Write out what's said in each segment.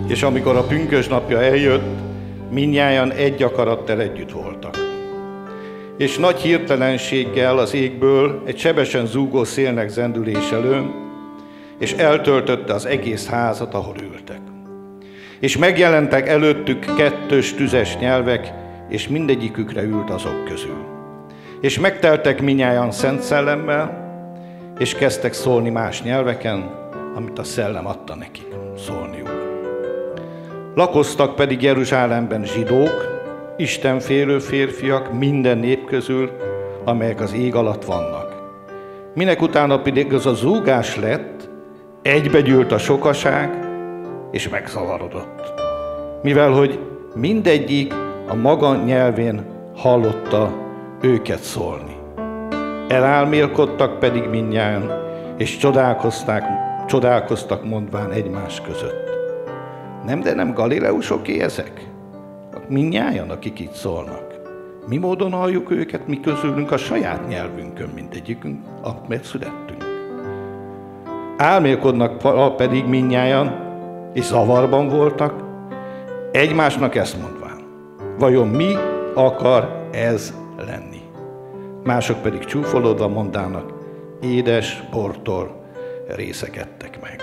És amikor a pünkösdnapja eljött, mindnyájan egy akarattal együtt voltak. És nagy hirtelenséggel az égből egy sebesen zúgó szélnek zendülése lőn, és eltöltötte az egész házat, ahol ültek. És megjelentek előttük kettős tüzes nyelvek, és mindegyikükre ült azok közül. És megteltek mindnyájan Szent Szellemmel, és kezdtek szólni más nyelveken, amit a Szellem adta nekik szólniuk. Lakoztak pedig Jeruzsálemben zsidók, istenfélő férfiak minden nép közül, amelyek az ég alatt vannak. Minek utána pedig az a zúgás lett, egybegyűlt a sokaság, és megzavarodott. Mivel, hogy mindegyik a maga nyelvén hallotta őket szólni. Elálmélkodtak pedig mindnyájan, és csodálkoztak mondván egymás között. Nem galileusok ezek? Mindnyájan, akik itt szólnak. Mi módon halljuk őket, mi közülünk a saját nyelvünkön, mindegyikünk, mert születtünk. Álmélkodnak pedig mindnyájan, és zavarban voltak, egymásnak ezt mondván. Vajon mi akar ez lenni? Mások pedig csúfolódva mondának, édes bortól részekedtek meg.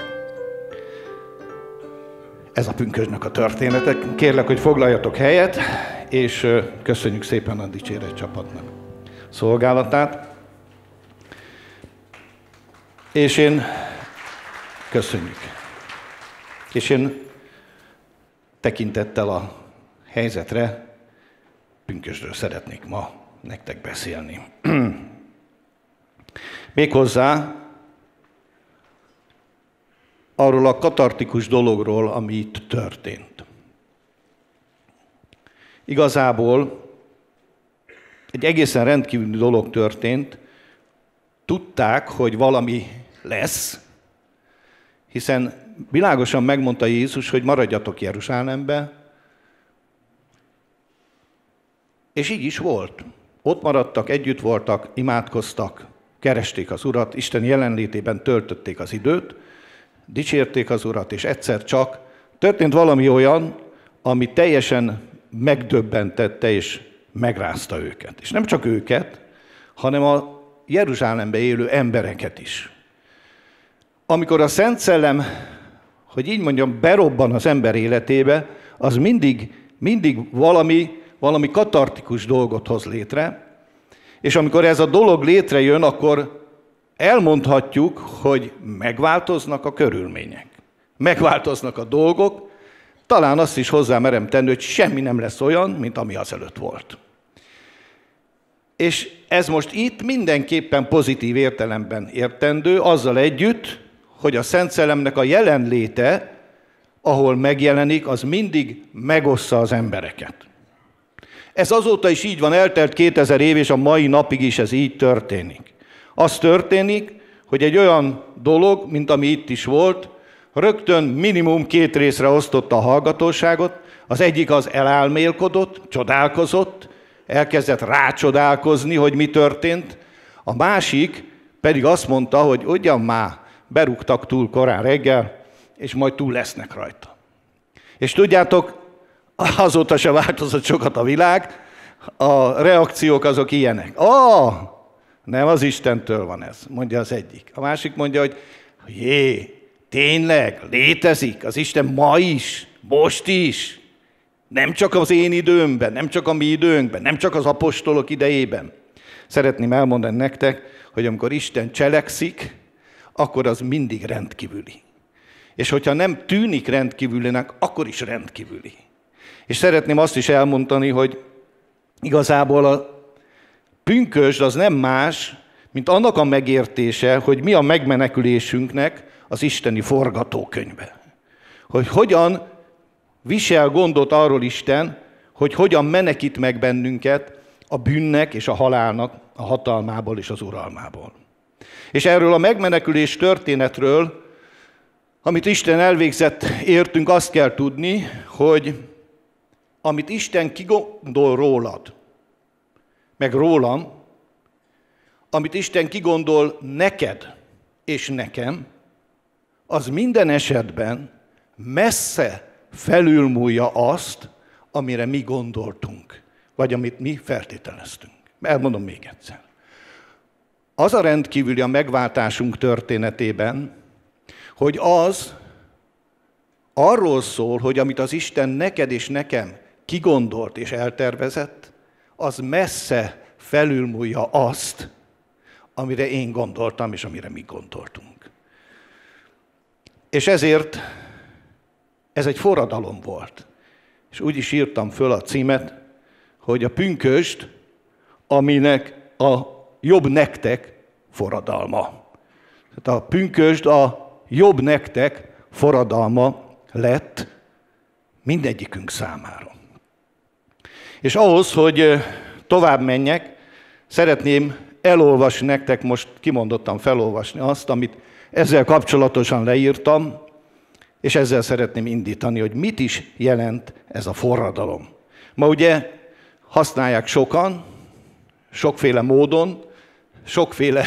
Ez a pünkösdnek a története. Kérlek, hogy foglaljatok helyet, és köszönjük szépen a dicséret csapatnak szolgálatát. Köszönjük. És én tekintettel a helyzetre pünkösdről szeretnék ma nektek beszélni. Méghozzá arról a katartikus dologról, ami itt történt. Igazából egy egészen rendkívüli dolog történt. Tudták, hogy valami lesz, hiszen világosan megmondta Jézus, hogy maradjatok Jeruzsálembe, és így is volt. Ott maradtak, együtt voltak, imádkoztak, keresték az Urat, Isten jelenlétében töltötték az időt, dicsérték az Urat, és egyszer csak történt valami olyan, ami teljesen megdöbbentette és megrázta őket. És nem csak őket, hanem a Jeruzsálemben élő embereket is. Amikor a Szent Szellem, hogy így mondjam, berobban az ember életébe, az mindig valami katartikus dolgot hoz létre, és amikor ez a dolog létrejön, akkor elmondhatjuk, hogy megváltoznak a körülmények, megváltoznak a dolgok, talán azt is hozzámerem tenni, hogy semmi nem lesz olyan, mint ami azelőtt volt. És ez most itt mindenképpen pozitív értelemben értendő, azzal együtt, hogy a Szent Szellemnek a jelenléte, ahol megjelenik, az mindig megossza az embereket. Ez azóta is így van, eltelt 2000 év, és a mai napig is ez így történik. Az történik, hogy egy olyan dolog, mint ami itt is volt, rögtön minimum 2 részre osztotta a hallgatóságot. Az egyik az elálmélkodott, csodálkozott, elkezdett rácsodálkozni, hogy mi történt. A másik pedig azt mondta, hogy ugyan már berúgtak túl korán reggel, és majd túl lesznek rajta. És tudjátok, azóta se változott sokat a világ, a reakciók azok ilyenek. Nem az Istentől van ez, mondja az egyik. A másik mondja, hogy tényleg, létezik az Isten ma is, most is, nem csak az én időmben, nem csak a mi időnkben, nem csak az apostolok idejében. Szeretném elmondani nektek, hogy amikor Isten cselekszik, akkor az mindig rendkívüli. És hogyha nem tűnik rendkívülinek, akkor is rendkívüli. És szeretném azt is elmondani, hogy igazából a pünkösd az nem más, mint annak a megértése, hogy mi a megmenekülésünknek az isteni forgatókönyve. Hogy hogyan visel gondot arról Isten, hogy hogyan menekít meg bennünket a bűnnek és a halálnak a hatalmából és az uralmából. És erről a megmenekülés történetről, amit Isten elvégzett, értünk, azt kell tudni, hogy amit Isten kigondol rólad, meg rólam, amit Isten kigondol neked és nekem, az minden esetben messze felülmúlja azt, amire mi gondoltunk, vagy amit mi feltételeztünk. Elmondom még egyszer. Az a rendkívüli a megváltásunk történetében, hogy az arról szól, hogy amit az Isten neked és nekem kigondolt és eltervezett, az messze felülmúlja azt, amire én gondoltam, és amire mi gondoltunk. És ezért ez egy forradalom volt. És úgy is írtam föl a címet, hogy a pünkösd, aminek a jobb nektek forradalma. Tehát a pünkösd a jobb nektek forradalma lett mindegyikünk számára. És ahhoz, hogy tovább menjek, szeretném elolvasni nektek, most kimondottan felolvasni azt, amit ezzel kapcsolatosan leírtam, és ezzel szeretném indítani, hogy mit is jelent ez a forradalom. Ma ugye használják sokan, sokféle módon, sokféle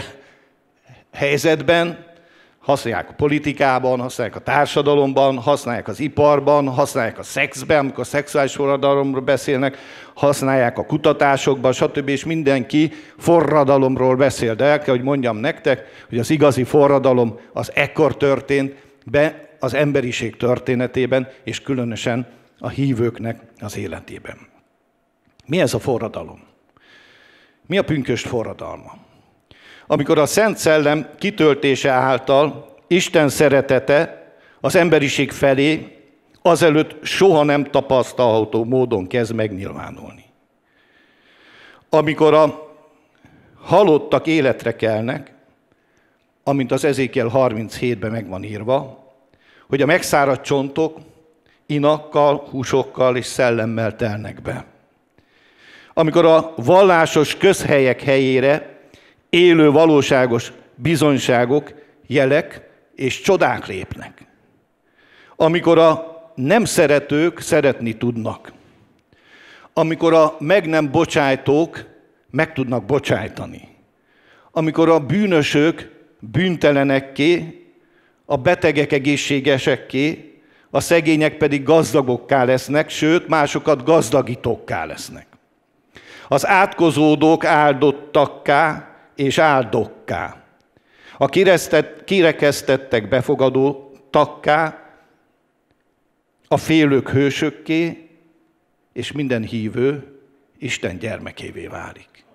helyzetben, használják a politikában, használják a társadalomban, használják az iparban, használják a szexben, amikor szexuális forradalomról beszélnek, használják a kutatásokban, stb. És mindenki forradalomról beszél. De el kell, hogy mondjam nektek, hogy az igazi forradalom az ekkor történt be az emberiség történetében, és különösen a hívőknek az életében. Mi ez a forradalom? Mi a pünkösd forradalma? Amikor a Szent Szellem kitöltése által Isten szeretete az emberiség felé azelőtt soha nem tapasztalható módon kezd megnyilvánulni. Amikor a halottak életre kelnek, amint az Ezékiel 37-ben meg van írva, hogy a megszáradt csontok inakkal, húsokkal és szellemmel telnek be. Amikor a vallásos közhelyek helyére élő valóságos bizonyságok, jelek és csodák lépnek. Amikor a nem szeretők szeretni tudnak. Amikor a meg nem bocsájtók meg tudnak bocsájtani. Amikor a bűnösök bűntelenekké, a betegek egészségesekké, a szegények pedig gazdagokká lesznek, sőt, másokat gazdagítókká lesznek. Az átkozódók áldottakká és áldokká. A kirekesztettek befogadótakká, a félők hősökké, és minden hívő Isten gyermekévé válik.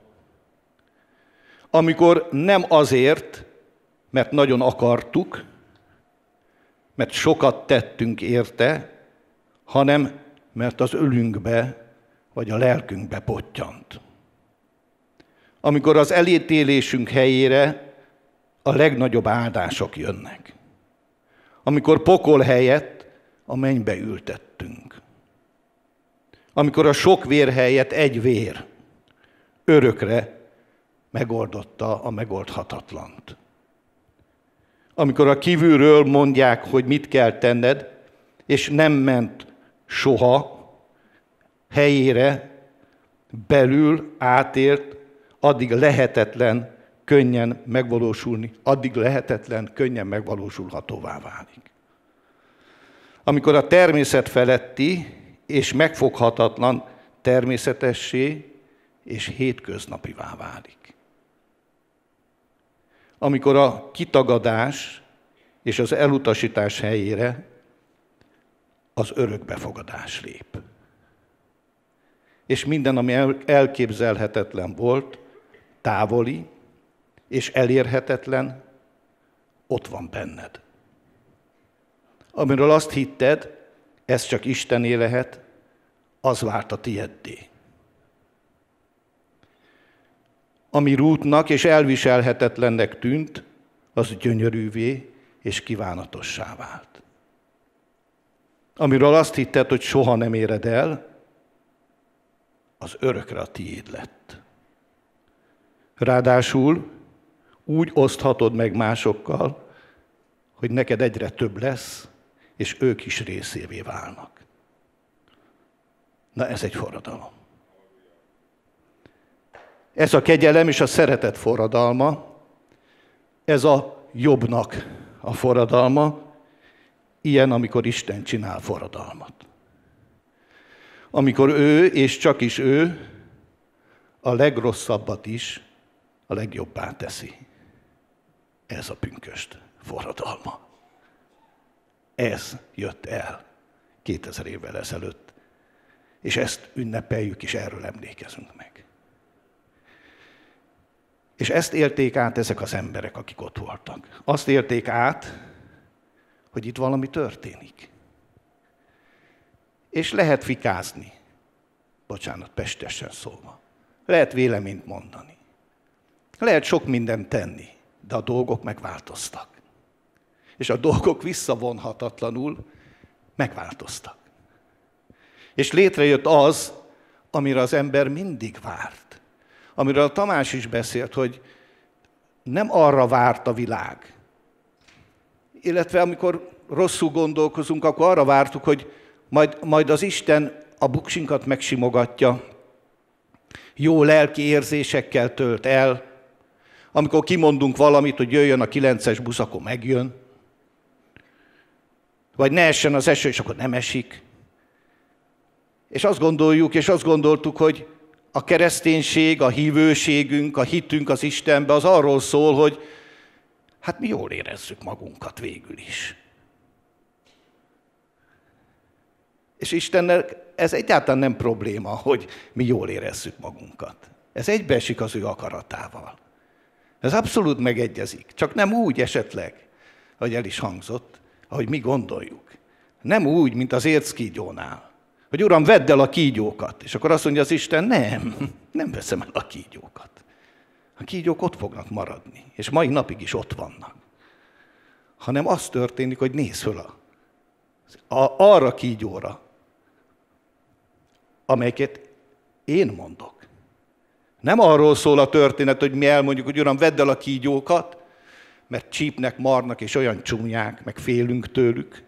Amikor nem azért, mert nagyon akartuk, mert sokat tettünk érte, hanem mert az ölünkbe vagy a lelkünkbe pottyant. Amikor az elítélésünk helyére a legnagyobb áldások jönnek. Amikor pokol helyett a mennybe ültettünk. Amikor a sok vér helyett egy vér örökre megoldotta a megoldhatatlant. Amikor a kívülről mondják, hogy mit kell tenned, és nem ment soha, helyére belül átért, addig lehetetlen könnyen megvalósulni, addig lehetetlen könnyen megvalósulhatóvá válik. Amikor a természet feletti és megfoghatatlan természetessé és hétköznapivá válik. Amikor a kitagadás és az elutasítás helyére az örökbefogadás lép. És minden, ami elképzelhetetlen volt, távoli és elérhetetlen, ott van benned. Amiről azt hitted, ez csak Istené lehet, az vált a tieddé. Ami rútnak és elviselhetetlennek tűnt, az gyönyörűvé és kívánatossá vált. Amiről azt hitted, hogy soha nem éred el, az örökre a tiéd lett. Ráadásul úgy oszthatod meg másokkal, hogy neked egyre több lesz, és ők is részévé válnak. Na ez egy forradalom. Ez a kegyelem és a szeretet forradalma, ez a jobbnak a forradalma, ilyen, amikor Isten csinál forradalmat. Amikor ő, és csak is ő, a legrosszabbat is a legjobbá teszi. Ez a pünkösd forradalma. Ez jött el 2000 évvel ezelőtt. És ezt ünnepeljük, és erről emlékezünk meg. És ezt élték át ezek az emberek, akik ott voltak. Azt élték át, hogy itt valami történik. És lehet fikázni, bocsánat, pestesen szólva. Lehet véleményt mondani. Lehet sok mindent tenni, de a dolgok megváltoztak. És a dolgok visszavonhatatlanul megváltoztak. És létrejött az, amire az ember mindig várt. Amiről a Tamás is beszélt, hogy nem arra várt a világ. Illetve amikor rosszul gondolkozunk, akkor arra vártuk, hogy majd az Isten a buksinkat megsimogatja, jó lelki érzésekkel tölt el, amikor kimondunk valamit, hogy jöjjön a 9-es busz, akkor megjön, vagy ne essen az eső, és akkor nem esik. És azt gondoljuk, és azt gondoltuk, hogy a kereszténység, a hívőségünk, a hitünk az Istenbe az arról szól, hogy hát mi jól érezzük magunkat végül is. És Istennek ez egyáltalán nem probléma, hogy mi jól érezzük magunkat. Ez egybeesik az ő akaratával. Ez abszolút megegyezik. Csak nem úgy esetleg, ahogy el is hangzott, ahogy mi gondoljuk. Nem úgy, mint az érckígyónál. Hogy Uram, vedd el a kígyókat. És akkor azt mondja az Isten, nem veszem el a kígyókat. A kígyók ott fognak maradni. És mai napig is ott vannak. Hanem az történik, hogy nézz föl arra kígyóra, amelyiket én mondok. Nem arról szól a történet, hogy mi elmondjuk, hogy Uram, vedd el a kígyókat, mert csípnek, marnak, és olyan csúnyák, meg félünk tőlük.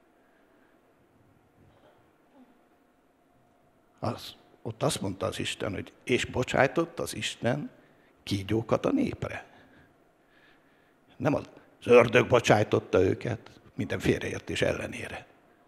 Ott azt mondta az Isten, hogy és bocsájtott az Isten kígyókat a népre. Nem az ördög bocsájtotta őket minden félreértés ellenére,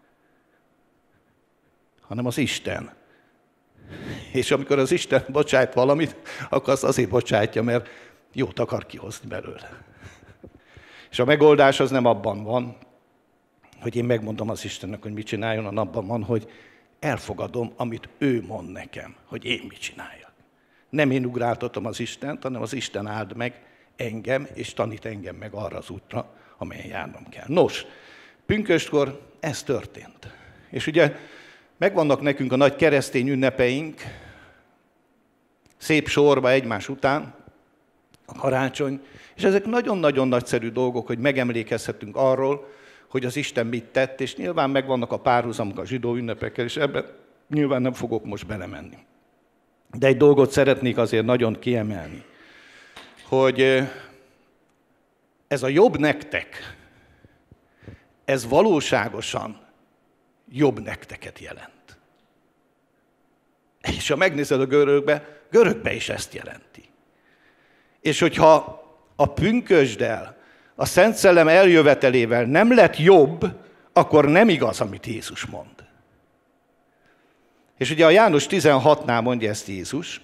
hanem az Isten. És amikor az Isten bocsájt valamit, akkor azt azért bocsátja, mert jót akar kihozni belőle. És a megoldás az nem abban van, hogy én megmondom az Istennek, hogy mit csináljon, hanem abban van, hogy elfogadom, amit ő mond nekem, hogy én mit csináljak. Nem én ugráltatom az Istent, hanem az Isten áld meg engem, és tanít engem meg arra az útra, amelyen járnom kell. Nos, pünköstkor ez történt. És ugye megvannak nekünk a nagy keresztény ünnepeink, szép sorba egymás után, a karácsony, és ezek nagyon-nagyon nagyszerű dolgok, hogy megemlékezhetünk arról, hogy az Isten mit tett, és nyilván megvannak a párhuzamok a zsidó ünnepekkel, és ebben nyilván nem fogok most belemenni. De egy dolgot szeretnék azért nagyon kiemelni, hogy ez a jobb nektek, ez valóságosan jobb nekteket jelent. És ha megnézed a görögbe is ezt jelenti. És hogyha a pünkösddel, a Szent Szellem eljövetelével nem lett jobb, akkor nem igaz, amit Jézus mond. És ugye a János 16-nál mondja ezt Jézus,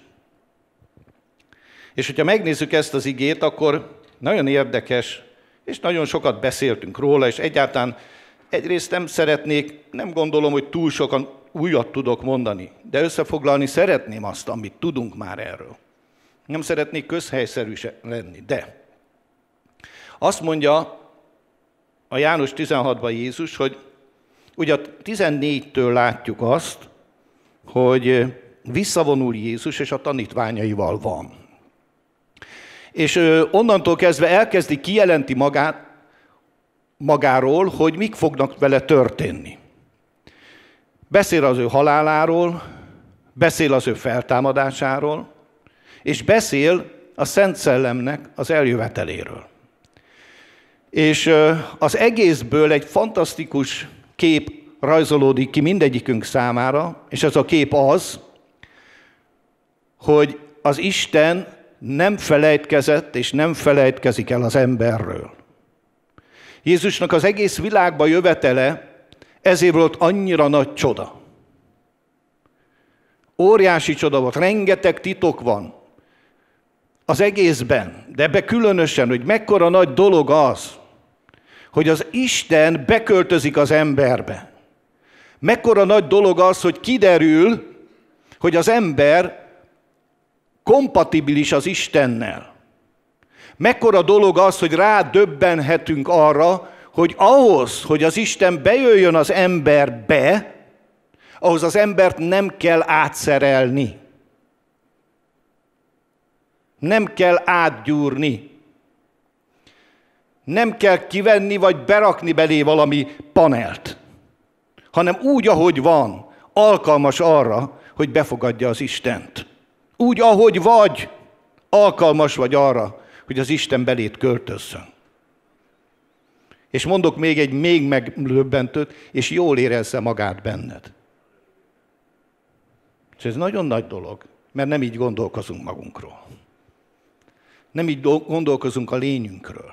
és hogyha megnézzük ezt az igét, akkor nagyon érdekes, és nagyon sokat beszéltünk róla, és egyáltalán egyrészt nem gondolom, hogy túl sokan újat tudok mondani, de összefoglalni szeretném azt, amit tudunk már erről. Nem szeretnék közhelyszerű lenni, de azt mondja a János 16-ban Jézus, hogy ugye a 14-től látjuk azt, hogy visszavonul Jézus, és a tanítványaival van. És onnantól kezdve elkezdi kijelenti magáról, hogy mik fognak vele történni. Beszél az ő haláláról, beszél az ő feltámadásáról, és beszél a Szent Szellemnek az eljöveteléről. És az egészből egy fantasztikus kép rajzolódik ki mindegyikünk számára, és ez a kép az, hogy az Isten nem felejtkezett és nem felejtkezik el az emberről. Jézusnak az egész világba jövetele ezért volt annyira nagy csoda. Óriási csoda volt, rengeteg titok van az egészben, de ebbe különösen, hogy mekkora nagy dolog az, hogy az Isten beköltözik az emberbe. Mekkora nagy dolog az, hogy kiderül, hogy az ember kompatibilis az Istennel. Mekkora dolog az, hogy rádöbbenhetünk arra, hogy ahhoz, hogy az Isten bejöjjön az emberbe, ahhoz az embert nem kell átszerelni. Nem kell átgyúrni. Nem kell kivenni vagy berakni belé valami panelt, hanem úgy, ahogy van, alkalmas arra, hogy befogadja az Istent. Úgy, ahogy vagy, alkalmas vagy arra, hogy az Isten belét költözzön. És mondok még egy még meglöbbentőt, és jól érezze magát benned. És ez nagyon nagy dolog, mert nem így gondolkozunk magunkról. Nem így gondolkozunk a lényünkről.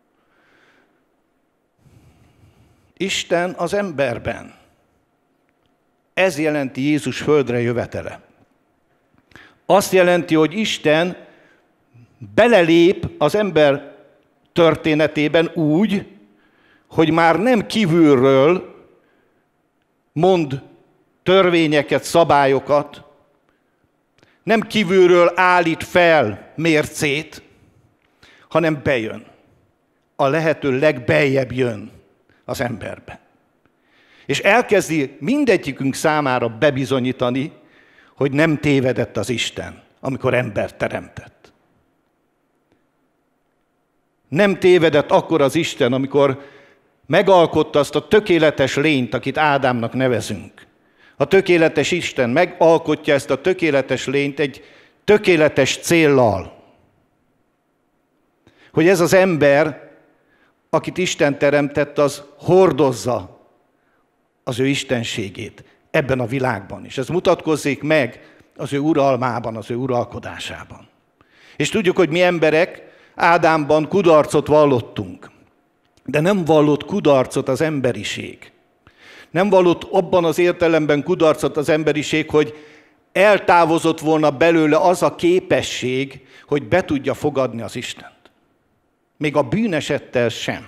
Isten az emberben. Ez jelenti Jézus földre jövetele. Azt jelenti, hogy Isten belelép az ember történetében úgy, hogy már nem kívülről mond törvényeket, szabályokat, nem kívülről állít fel mércét, hanem bejön. A lehető legbeljebb jön az emberbe. És elkezdi mindegyikünk számára bebizonyítani, hogy nem tévedett az Isten, amikor embert teremtett. Nem tévedett akkor az Isten, amikor megalkotta azt a tökéletes lényt, akit Ádámnak nevezünk. A tökéletes Isten megalkotja ezt a tökéletes lényt egy tökéletes céllal. Hogy ez az ember, akit Isten teremtett, az hordozza az ő istenségét ebben a világban. És ez mutatkozzék meg az ő uralmában, az ő uralkodásában. És tudjuk, hogy mi emberek Ádámban kudarcot vallottunk. De nem vallott kudarcot az emberiség. Nem vallott abban az értelemben kudarcot az emberiség, hogy eltávozott volna belőle az a képesség, hogy be tudja fogadni az Istent. Még a bűnesettel sem.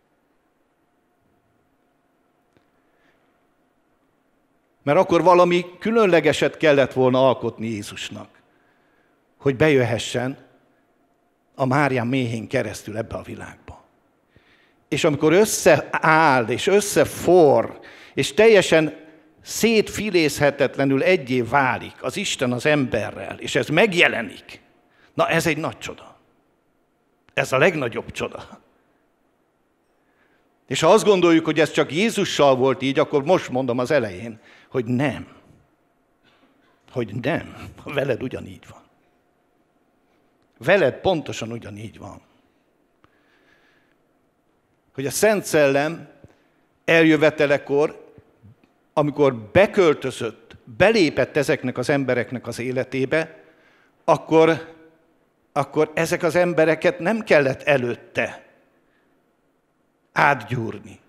Mert akkor valami különlegeset kellett volna alkotni Jézusnak, hogy bejöhessen a Márián méhén keresztül ebbe a világba. És amikor összeáll, és összeforr, és teljesen szétfilézhetetlenül egyé válik az Isten az emberrel, és ez megjelenik, na ez egy nagy csoda. Ez a legnagyobb csoda. És ha azt gondoljuk, hogy ez csak Jézussal volt így, akkor most mondom az elején, hogy nem. Hogy nem. Veled ugyanígy van. Veled pontosan ugyanígy van. Hogy a Szent Szellem eljövetelekor, amikor beköltözött, belépett ezeknek az embereknek az életébe, akkor ezek az embereket nem kellett előtte átgyúrni.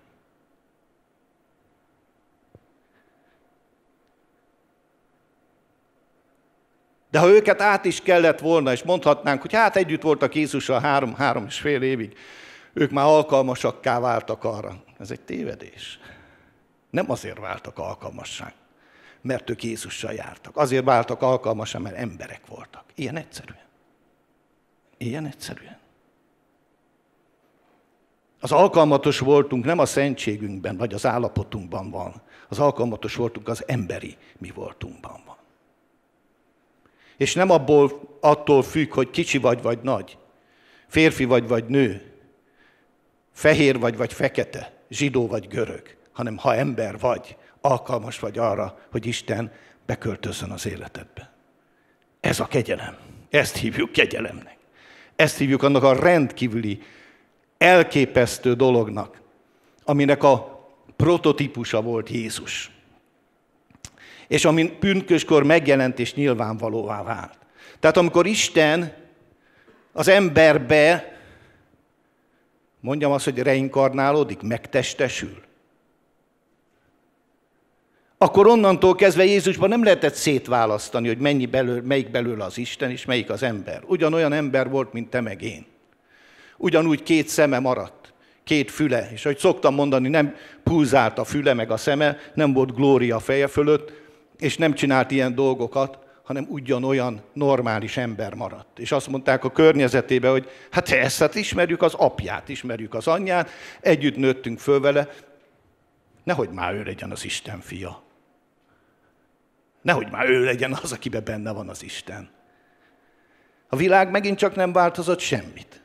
De ha őket át is kellett volna, és mondhatnánk, hogy hát együtt voltak Jézussal 3,5 évig, ők már alkalmasakká váltak arra. Ez egy tévedés. Nem azért váltak alkalmassá, mert ők Jézussal jártak. Azért váltak alkalmassá, mert emberek voltak. Ilyen egyszerűen. Ilyen egyszerűen. Az alkalmatos voltunk nem a szentségünkben, vagy az állapotunkban van. Az alkalmatos voltunk az emberi mi voltunkban van. És nem attól függ, hogy kicsi vagy nagy, férfi vagy nő, fehér vagy fekete, zsidó vagy görög, hanem ha ember vagy, alkalmas vagy arra, hogy Isten beköltözzön az életedbe. Ez a kegyelem. Ezt hívjuk kegyelemnek. Ezt hívjuk annak a rendkívüli, elképesztő dolognak, aminek a prototípusa volt Jézus. És ami pünköskor megjelent és nyilvánvalóvá vált. Tehát amikor Isten az emberbe Mondjam azt, hogy reinkarnálódik, megtestesül. Akkor onnantól kezdve Jézusban nem lehetett szétválasztani, hogy melyik belőle az Isten és melyik az ember. Ugyanolyan ember volt, mint te meg én. Ugyanúgy 2 szeme maradt, 2 füle. És ahogy szoktam mondani, nem pulzált a füle meg a szeme, nem volt glória a feje fölött, és nem csinált ilyen dolgokat, hanem ugyanolyan normális ember maradt. És azt mondták a környezetébe, hogy hát ismerjük az apját, ismerjük az anyját, együtt nőttünk föl vele, nehogy már ő legyen az Isten fia. Nehogy már ő legyen az, akiben benne van az Isten. A világ megint csak nem változott semmit.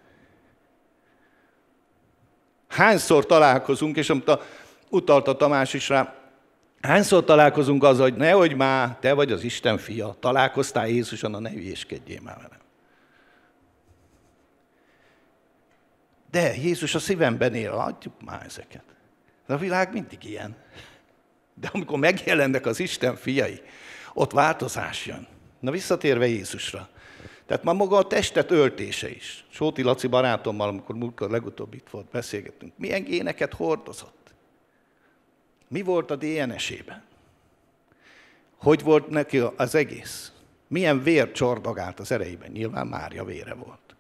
Hányszor találkozunk, és amit utalta Tamás is rá, hányszor találkozunk azzal, hogy nehogy már te vagy az Isten fia, találkoztál Jézuson, ne hülyéskedjél már velem. De Jézus a szívemben él, adjuk már ezeket. De a világ mindig ilyen. De amikor megjelennek az Isten fiai, ott változás jön. Na visszatérve Jézusra. Tehát már maga a testet öltése is. Sóti Laci barátommal, amikor múltkor legutóbb itt volt, beszélgettünk. Milyen géneket hordozott? Mi volt a DNS-ében? Hogy volt neki az egész? Milyen vér csordogált az erejében? Nyilván Mária vére volt.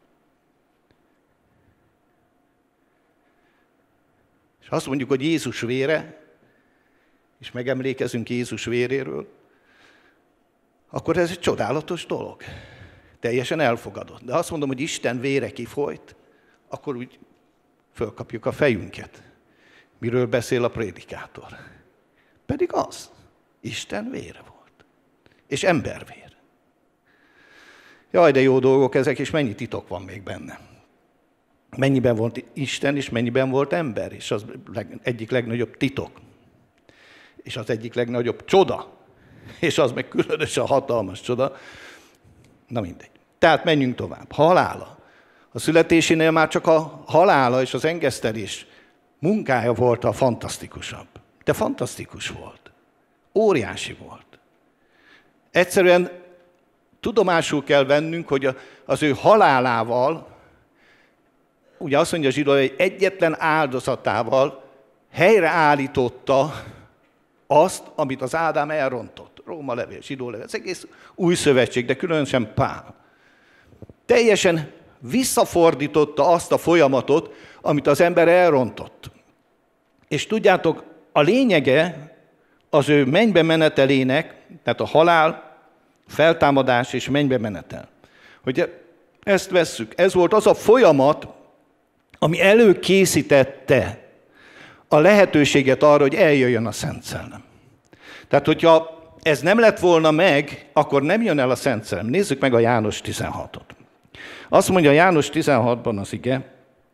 És azt mondjuk, hogy Jézus vére, és megemlékezünk Jézus véréről, akkor ez egy csodálatos dolog. Teljesen elfogadott. De azt mondom, hogy Isten vére kifolyt, akkor úgy fölkapjuk a fejünket. Miről beszél a prédikátor? Pedig az. Isten vére volt. És embervér. Jaj, de jó dolgok ezek, és mennyi titok van még benne. Mennyiben volt Isten, és mennyiben volt ember, és az egyik legnagyobb titok. És az egyik legnagyobb csoda. És az meg különösen hatalmas csoda. Na mindegy. Tehát menjünk tovább. Halála. A születésénél már csak a halála és az engesztelés munkája volt a fantasztikusabb. De fantasztikus volt. Óriási volt. Egyszerűen tudomásul kell vennünk, hogy az ő halálával, ugye azt mondja Zsidó, hogy egyetlen áldozatával helyreállította azt, amit az Ádám elrontott. Róma levél, Zsidó levél, ez egész új szövetség, de különösen Pál. Teljesen visszafordította azt a folyamatot, amit az ember elrontott. És tudjátok, a lényege az ő mennybe menetelének, tehát a halál, feltámadás és mennybe menetel. Hogy ezt vesszük, ez volt az a folyamat, ami előkészítette a lehetőséget arra, hogy eljöjjön a Szent Szellem. Tehát, hogyha ez nem lett volna meg, akkor nem jön el a Szent Szellem. Nézzük meg a János 16-ot. Azt mondja János 16-ban az ige,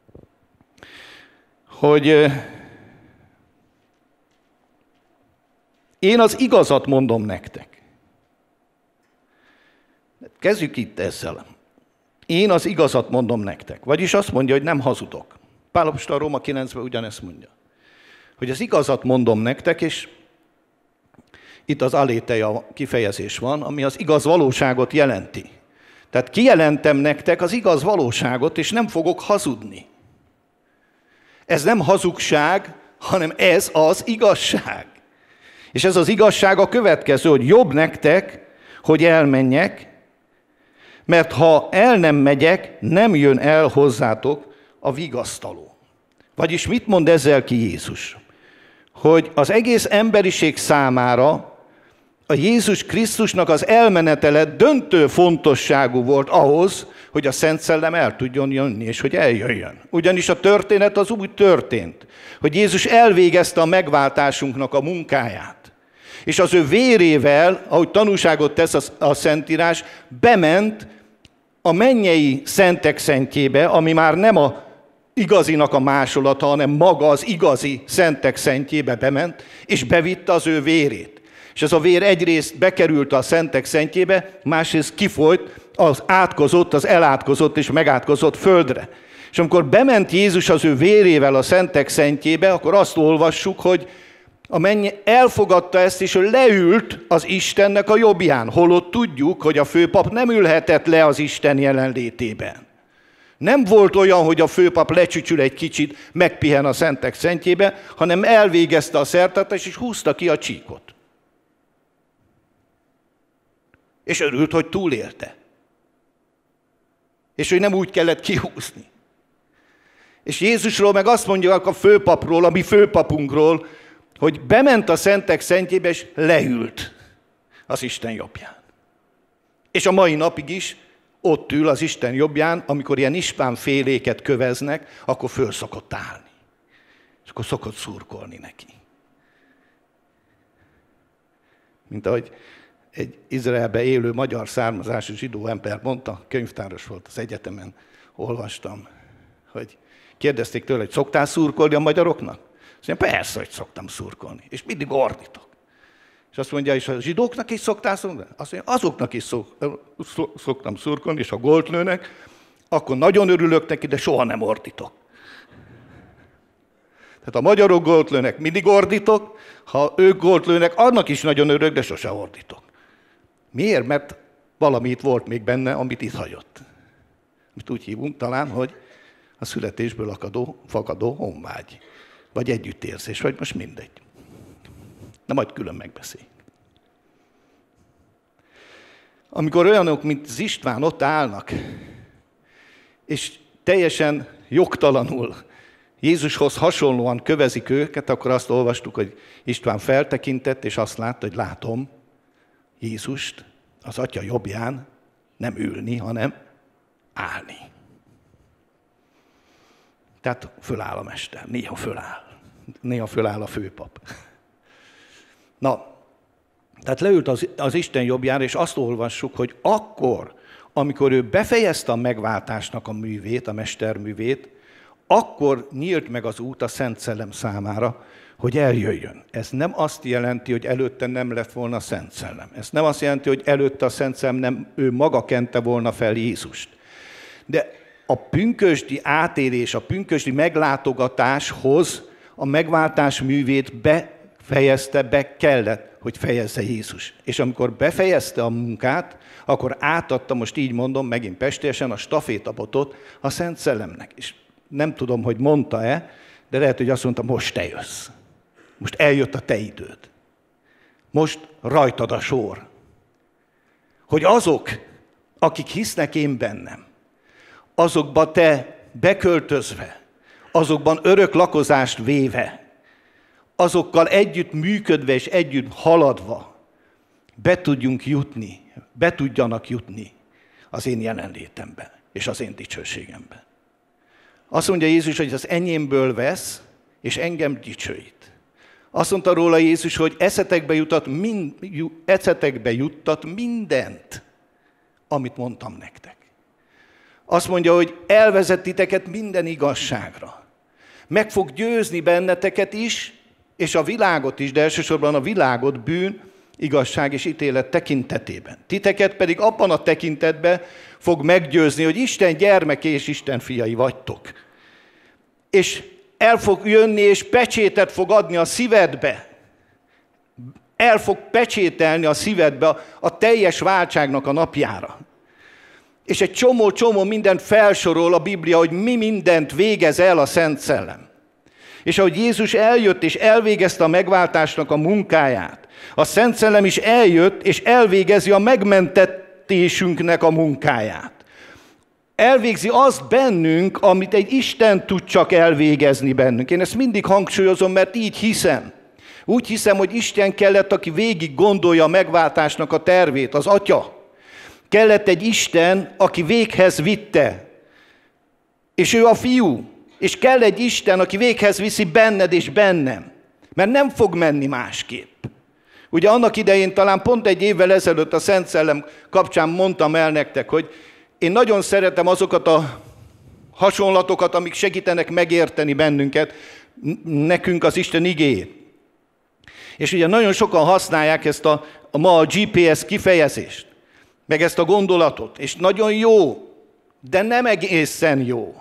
hogy én az igazat mondom nektek. Kezdjük itt ezzel. Én az igazat mondom nektek. Vagyis azt mondja, hogy nem hazudok. Pál apostol Róma 9-ben ugyanezt mondja. Hogy az igazat mondom nektek, és itt az aléteia kifejezés van, ami az igaz valóságot jelenti. Tehát kijelentem nektek az igaz valóságot, és nem fogok hazudni. Ez nem hazugság, hanem ez az igazság. És ez az igazság a következő, hogy jobb nektek, hogy elmenjek, mert ha el nem megyek, nem jön el hozzátok a vigasztaló. Vagyis mit mond ezzel ki Jézus? Hogy az egész emberiség számára a Jézus Krisztusnak az elmenetele döntő fontosságú volt ahhoz, hogy a Szent Szellem el tudjon jönni, és hogy eljöjjön. Ugyanis a történet az úgy történt, hogy Jézus elvégezte a megváltásunknak a munkáját. És az ő vérével, ahogy tanúságot tesz a Szentírás, bement a mennyei szentek szentjébe, ami már nem a igazinak a másolata, hanem maga az igazi szentek szentjébe bement, és bevitte az ő vérét. És ez a vér egyrészt bekerült a szentek szentjébe, másrészt kifolyt az átkozott, az elátkozott és megátkozott földre. És amikor bement Jézus az ő vérével a szentek szentjébe, akkor azt olvassuk, hogy a menny elfogadta ezt, és ő leült az Istennek a jobbján. Holott tudjuk, hogy a főpap nem ülhetett le az Isten jelenlétében. Nem volt olyan, hogy a főpap lecsücsül egy kicsit, megpihen a szentek szentjébe, hanem elvégezte a szertartást, és húzta ki a csíkot. És örült, hogy túlélte. És hogy nem úgy kellett kihúzni. És Jézusról meg azt mondja a főpapról, a mi főpapunkról, hogy bement a szentek szentjébe, és leült az Isten jobbján. És a mai napig is ott ül az Isten jobbján, amikor ilyen ispánféléket köveznek, akkor föl szokott állni. És akkor szokott szurkolni neki. Mint ahogy egy Izraelbe élő magyar származású zsidó ember mondta, könyvtáros volt az egyetemen, olvastam, hogy kérdezték tőle, hogy szoktál szurkolni a magyaroknak? Azt mondja, persze, hogy szoktam szurkolni, és mindig ordítok. És azt mondja, és a zsidóknak is szoktál szurkolni? Azt mondja, azoknak is szoktam szurkolni, és ha gólt lőnek, akkor nagyon örülök neki, de soha nem ordítok. Tehát a magyarok gólt lőnek, mindig ordítok, ha ők gólt lőnek, annak is nagyon örülök, de sose ordítok. Miért? Mert valami itt volt még benne, amit itt hagyott. Mit úgy hívunk talán, hogy a születésből fakadó honvágy. Vagy együttérzés, vagy most mindegy. Na majd külön megbeszéljük. Amikor olyanok, mint az István ott állnak, és teljesen jogtalanul Jézushoz hasonlóan kövezik őket, akkor azt olvastuk, hogy István feltekintett, és azt látta, hogy látom Jézust az Atya jobbján nem ülni, hanem állni. Tehát föláll a mester, néha föláll a főpap. Na, tehát leült az Isten jobbjára, és azt olvassuk, hogy akkor, amikor ő befejezte a megváltásnak a művét, a mesterművét, akkor nyílt meg az út a Szent Szellem számára, hogy eljöjjön. Ez nem azt jelenti, hogy előtte nem lett volna Szent Szellem. Ez nem azt jelenti, hogy előtte a Szent Szellem nem ő maga kente volna fel Jézust. De a pünkösdi átélés, a pünkösdi meglátogatáshoz a megváltás művét be kellett, hogy fejezze Jézus. És amikor befejezte a munkát, akkor átadta, most így mondom, megint pestélyesen, a stafétabotot a Szent Szellemnek. És nem tudom, hogy mondta-e, de lehet, hogy azt mondta, most te jössz. Most eljött a te időd. Most rajtad a sor. Hogy azok, akik hisznek én bennem, azokba te beköltözve, azokban örök lakozást véve, azokkal együtt működve és együtt haladva be tudjanak jutni az én jelenlétemben és az én dicsőségemben. Azt mondja Jézus, hogy az enyémből vesz, és engem dicsőít. Azt mondta róla Jézus, hogy eszetekbe juttat mindent, amit mondtam nektek. Azt mondja, hogy elvezet titeket minden igazságra. Meg fog győzni benneteket is, és a világot is, de elsősorban a világot bűn, igazság és ítélet tekintetében. Titeket pedig abban a tekintetben fog meggyőzni, hogy Isten gyermeke és Isten fiai vagytok. És el fog jönni, és pecsétet fog adni a szívedbe. El fog pecsételni a szívedbe a teljes váltságnak a napjára. És egy csomó mindent felsorol a Biblia, hogy mi mindent végez el a Szent Szellem. És ahogy Jézus eljött és elvégezte a megváltásnak a munkáját, a Szent Szellem is eljött és elvégezi a megmentetésünknek a munkáját. Elvégzi azt bennünk, amit egy Isten tud csak elvégezni bennünk. Én ezt mindig hangsúlyozom, mert így hiszem. Úgy hiszem, hogy Isten kellett, aki végig gondolja a megváltásnak a tervét, az Atya. Kellett egy Isten, aki véghez vitte. És ő a Fiú. És kell egy Isten, aki véghez viszi benned és bennem. Mert nem fog menni másképp. Ugye annak idején talán pont egy évvel ezelőtt a Szent Szellem kapcsán mondtam el nektek, hogy én nagyon szeretem azokat a hasonlatokat, amik segítenek megérteni bennünket, nekünk az Isten igéjét. És ugye nagyon sokan használják ezt ma a GPS kifejezést, meg ezt a gondolatot, és nagyon jó, de nem egészen jó.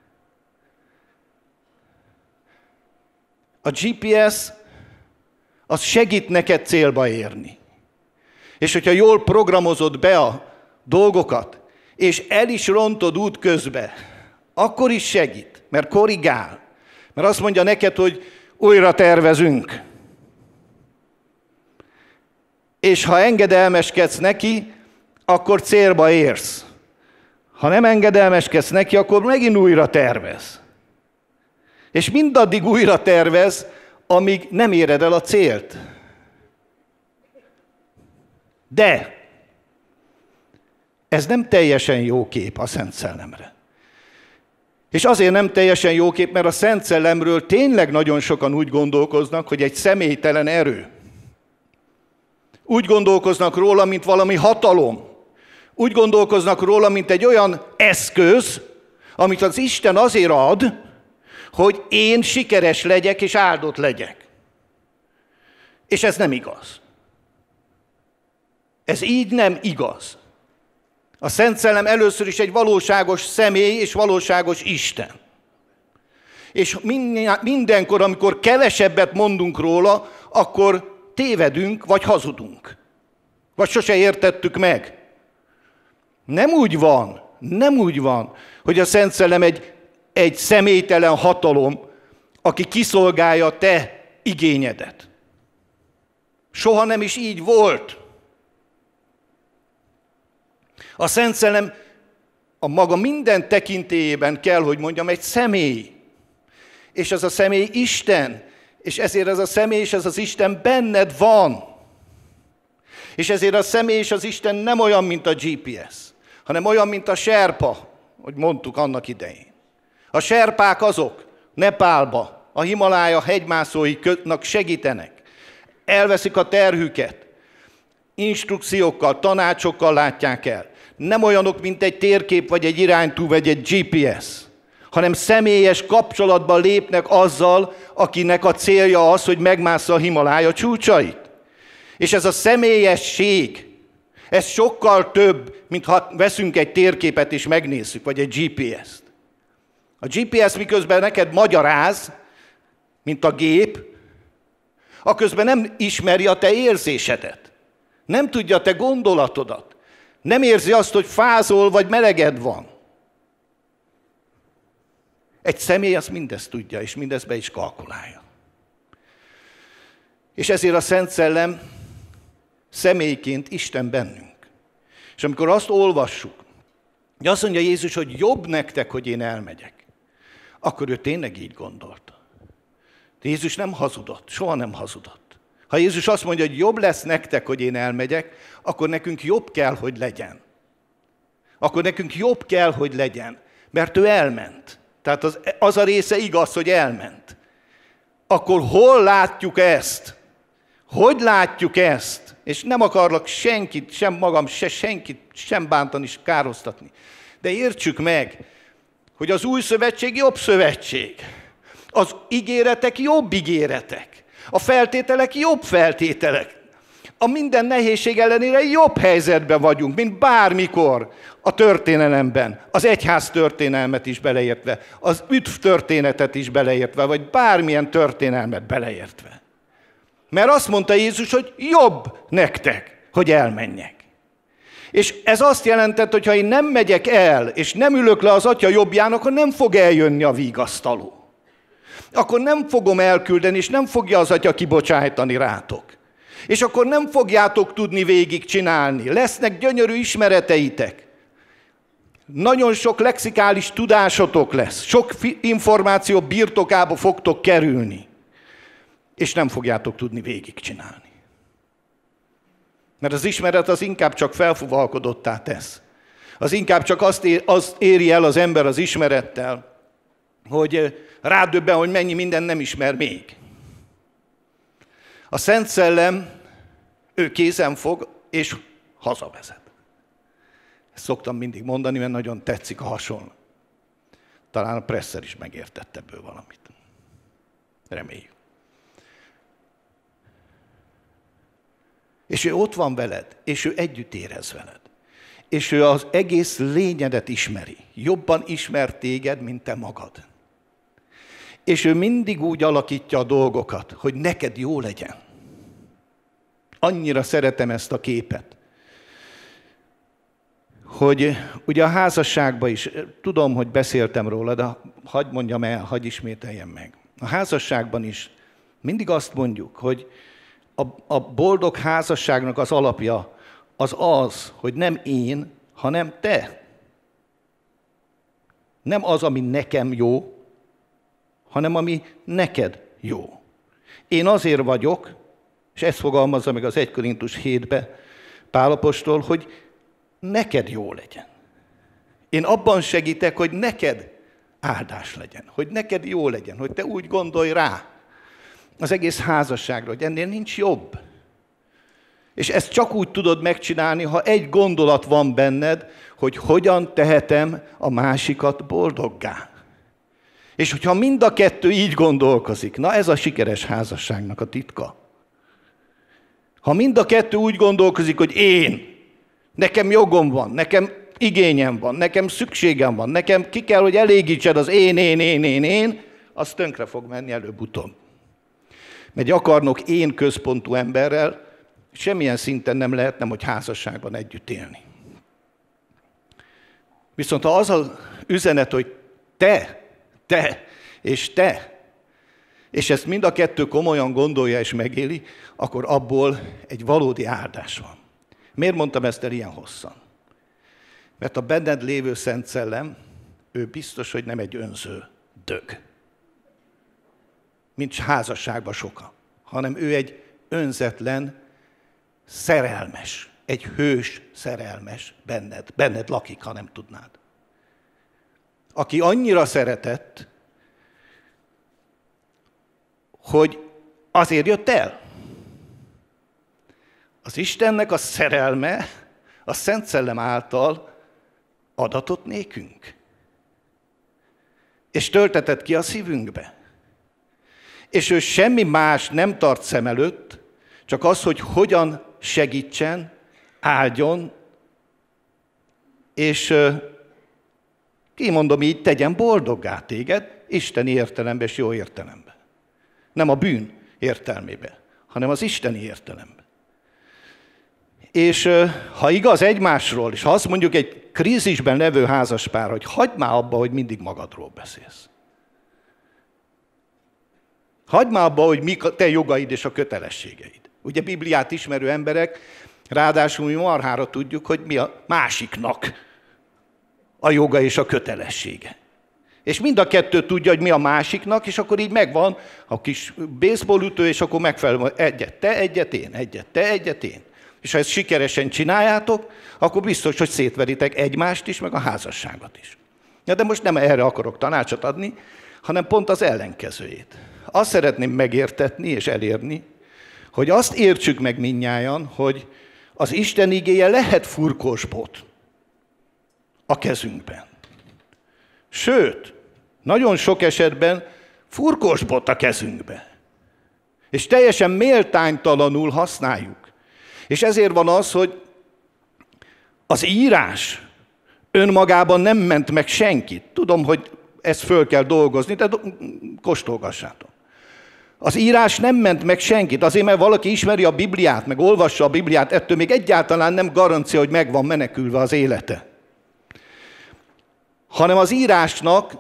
A GPS az segít neked célba érni. És hogyha jól programozod be a dolgokat, és el is rontod útközben Akkor is segít, mert korrigál. Mert azt mondja neked, hogy újra tervezünk. És ha engedelmeskedsz neki, akkor célba érsz. Ha nem engedelmeskedsz neki, akkor megint újra tervez. És mindaddig újra tervez, amíg nem éred el a célt. De ez nem teljesen jó kép a Szent Szellemre. És azért nem teljesen jó kép, mert a Szent Szellemről tényleg nagyon sokan úgy gondolkoznak, hogy egy személytelen erő. Úgy gondolkoznak róla, mint valami hatalom. Úgy gondolkoznak róla, mint egy olyan eszköz, amit az Isten azért ad, hogy én sikeres legyek és áldott legyek. És ez nem igaz. Ez így nem igaz. A Szent Szellem először is egy valóságos személy és valóságos Isten. És mindenkor, amikor kevesebbet mondunk róla, akkor tévedünk, vagy hazudunk. Vagy sose értettük meg. Nem úgy van, hogy a Szent Szellem egy személytelen hatalom, aki kiszolgálja a te igényedet. Soha nem is így volt. A Szent Szellem a maga minden tekintélyében kell, hogy mondjam, egy személy. És ez a személy Isten. És ezért ez a személy és ez az Isten benned van. És ezért a személy és az Isten nem olyan, mint a GPS, hanem olyan, mint a serpa, hogy mondtuk annak idején. A serpák azok Nepálba, a Himalája hegymászóinak segítenek. Elveszik a terhüket, instrukciókkal, tanácsokkal látják el. Nem olyanok, mint egy térkép, vagy egy iránytű, vagy egy GPS, hanem személyes kapcsolatban lépnek azzal, akinek a célja az, hogy megmássza a Himalája csúcsait. És ez a személyesség, ez sokkal több, mint ha veszünk egy térképet és megnézzük, vagy egy GPS-t. A GPS miközben neked magyaráz, mint a gép, aközben nem ismeri a te érzésedet. Nem tudja a te gondolatodat. Nem érzi azt, hogy fázol, vagy meleged van. Egy személy azt mindezt tudja, és mindezt be is kalkulálja. És ezért a Szent Szellem személyként Isten bennünk. És amikor azt olvassuk, hogy azt mondja Jézus, hogy jobb nektek, hogy én elmegyek, akkor ő tényleg így gondolta. De Jézus nem hazudott, soha nem hazudott. Ha Jézus azt mondja, hogy jobb lesz nektek, hogy én elmegyek, akkor nekünk jobb kell, hogy legyen. Akkor nekünk jobb kell, hogy legyen, mert ő elment. Tehát az a része igaz, hogy elment. Akkor hol látjuk ezt? Hogy látjuk ezt? És nem akarlak senkit, sem magam, senkit sem bántani, és károsztatni. De értsük meg, hogy az új szövetség jobb szövetség. Az ígéretek jobb ígéretek. A feltételek jobb feltételek. A minden nehézség ellenére jobb helyzetben vagyunk, mint bármikor a történelemben. Az egyház történelmet is beleértve, az üdv történetet is beleértve, vagy bármilyen történelmet beleértve. Mert azt mondta Jézus, hogy jobb nektek, hogy elmenjek. És ez azt jelentett, hogy ha én nem megyek el, és nem ülök le az Atya jobbján, akkor nem fog eljönni a vigasztaló. Akkor nem fogom elküldeni, és nem fogja az Atya kibocsájtani rátok. És akkor nem fogjátok tudni végigcsinálni. Lesznek gyönyörű ismereteitek. Nagyon sok lexikális tudásotok lesz. Sok információ birtokába fogtok kerülni. És nem fogjátok tudni végigcsinálni. Mert az ismeret az inkább csak felfuvalkodottá tesz. Az inkább csak azt éri el az ember az ismerettel, hogy rádöbben, hogy mennyi minden nem ismer még. A Szent Szellem, ő kézen fog, és hazavezet. Ezt szoktam mindig mondani, mert nagyon tetszik a hasonlat. Talán a Presser is megértett ebből valamit. Reméljük. És ő ott van veled, és ő együtt érez veled. És ő az egész lényedet ismeri. Jobban ismer téged, mint te magad. És ő mindig úgy alakítja a dolgokat, hogy neked jó legyen. Annyira szeretem ezt a képet, hogy ugye a házasságban is, tudom, hogy beszéltem róla, de hadd mondjam el, hadd ismételjem meg. A házasságban is mindig azt mondjuk, hogy a boldog házasságnak az alapja az, hogy nem én, hanem te. Nem az, ami nekem jó, hanem ami neked jó. Én azért vagyok, és ezt fogalmazza meg az 1 Korintus 7-be Pál apostol, hogy neked jó legyen. Én abban segítek, hogy neked áldás legyen, hogy neked jó legyen, hogy te úgy gondolj rá az egész házasságra, hogy ennél nincs jobb. És ezt csak úgy tudod megcsinálni, ha egy gondolat van benned, hogy hogyan tehetem a másikat boldoggá. És hogyha mind a kettő így gondolkozik, na ez a sikeres házasságnak a titka. Ha mind a kettő úgy gondolkozik, hogy nekem jogom van, nekem igényem van, nekem szükségem van, nekem ki kell, hogy elégítsed az én, az tönkre fog menni előbb-utóbb. Mert gyakornok én központú emberrel semmilyen szinten nem lehet hogy házasságban együtt élni. Viszont ha az az üzenet, hogy te, és ezt mind a kettő komolyan gondolja és megéli, akkor abból egy valódi áldás van. Miért mondtam ezt el ilyen hosszan? Mert a benned lévő Szent Szellem, ő biztos, hogy nem egy önző dög, mint házasságban sokan, hanem ő egy önzetlen, szerelmes, egy hős szerelmes benned lakik, ha nem tudnád. Aki annyira szeretett, hogy azért jött el. Az Istennek a szerelme a Szent Szellem által adatott nékünk. És töltetett ki a szívünkbe. És ő semmi más nem tart szem előtt, csak az, hogy hogyan segítsen, áldjon, és kimondom így, tegyen boldoggá téged, isteni értelemben és jó értelemben. Nem a bűn értelmében, hanem az isteni értelemben. És ha igaz egymásról, és ha azt mondjuk egy krízisben levő házaspár, hogy hagyd már abba, hogy mindig magadról beszélsz. Hagyd már abba, hogy mik a te jogaid és a kötelességeid. Ugye Bibliát ismerő emberek, ráadásul mi marhára tudjuk, hogy mi a másiknak a joga és a kötelessége. És mind a kettő tudja, hogy mi a másiknak, és akkor így megvan a kis baseballütő, és akkor megfelelő, egyet te, egyet én, egyet te, egyet én. És ha ezt sikeresen csináljátok, akkor biztos, hogy szétveritek egymást is, meg a házasságot is. Ja, de most nem erre akarok tanácsot adni, hanem pont az ellenkezőjét. Azt szeretném megértetni és elérni, hogy azt értsük meg mindnyájan, hogy az Isten igéje lehet furkósbot a kezünkben. Sőt, nagyon sok esetben furkósbot a kezünkben. És teljesen méltánytalanul használjuk. És ezért van az, hogy az írás önmagában nem ment meg senkit. Tudom, hogy ezt föl kell dolgozni, de kóstolgassátok. Az írás nem ment meg senkit, azért mert valaki ismeri a Bibliát, meg olvassa a Bibliát, ettől még egyáltalán nem garancia, hogy meg van menekülve az élete. Hanem az írásnak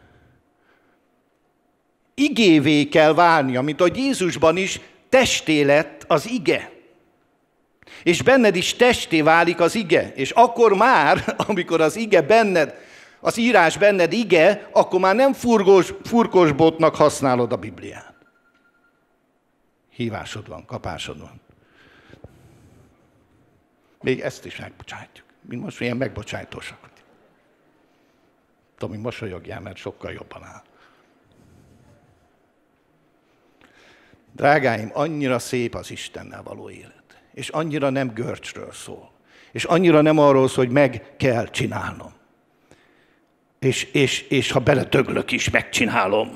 igévé kell válnia, mint ahogy Jézusban is testé lett az ige. És benned is testé válik az ige. És akkor már, amikor az ige benned, az írás benned ige, akkor már nem furkósbotnak használod a Bibliát. Hívásod van, kapásod van. Még ezt is megbocsátjuk. Mi most milyen megbocsájtósak. Tomi, mosolyogjál, mert sokkal jobban áll. Drágáim, annyira szép az Istennel való élet. És annyira nem görcsről szól. És annyira nem arról szól, hogy meg kell csinálnom. És ha beledöglök is, megcsinálom.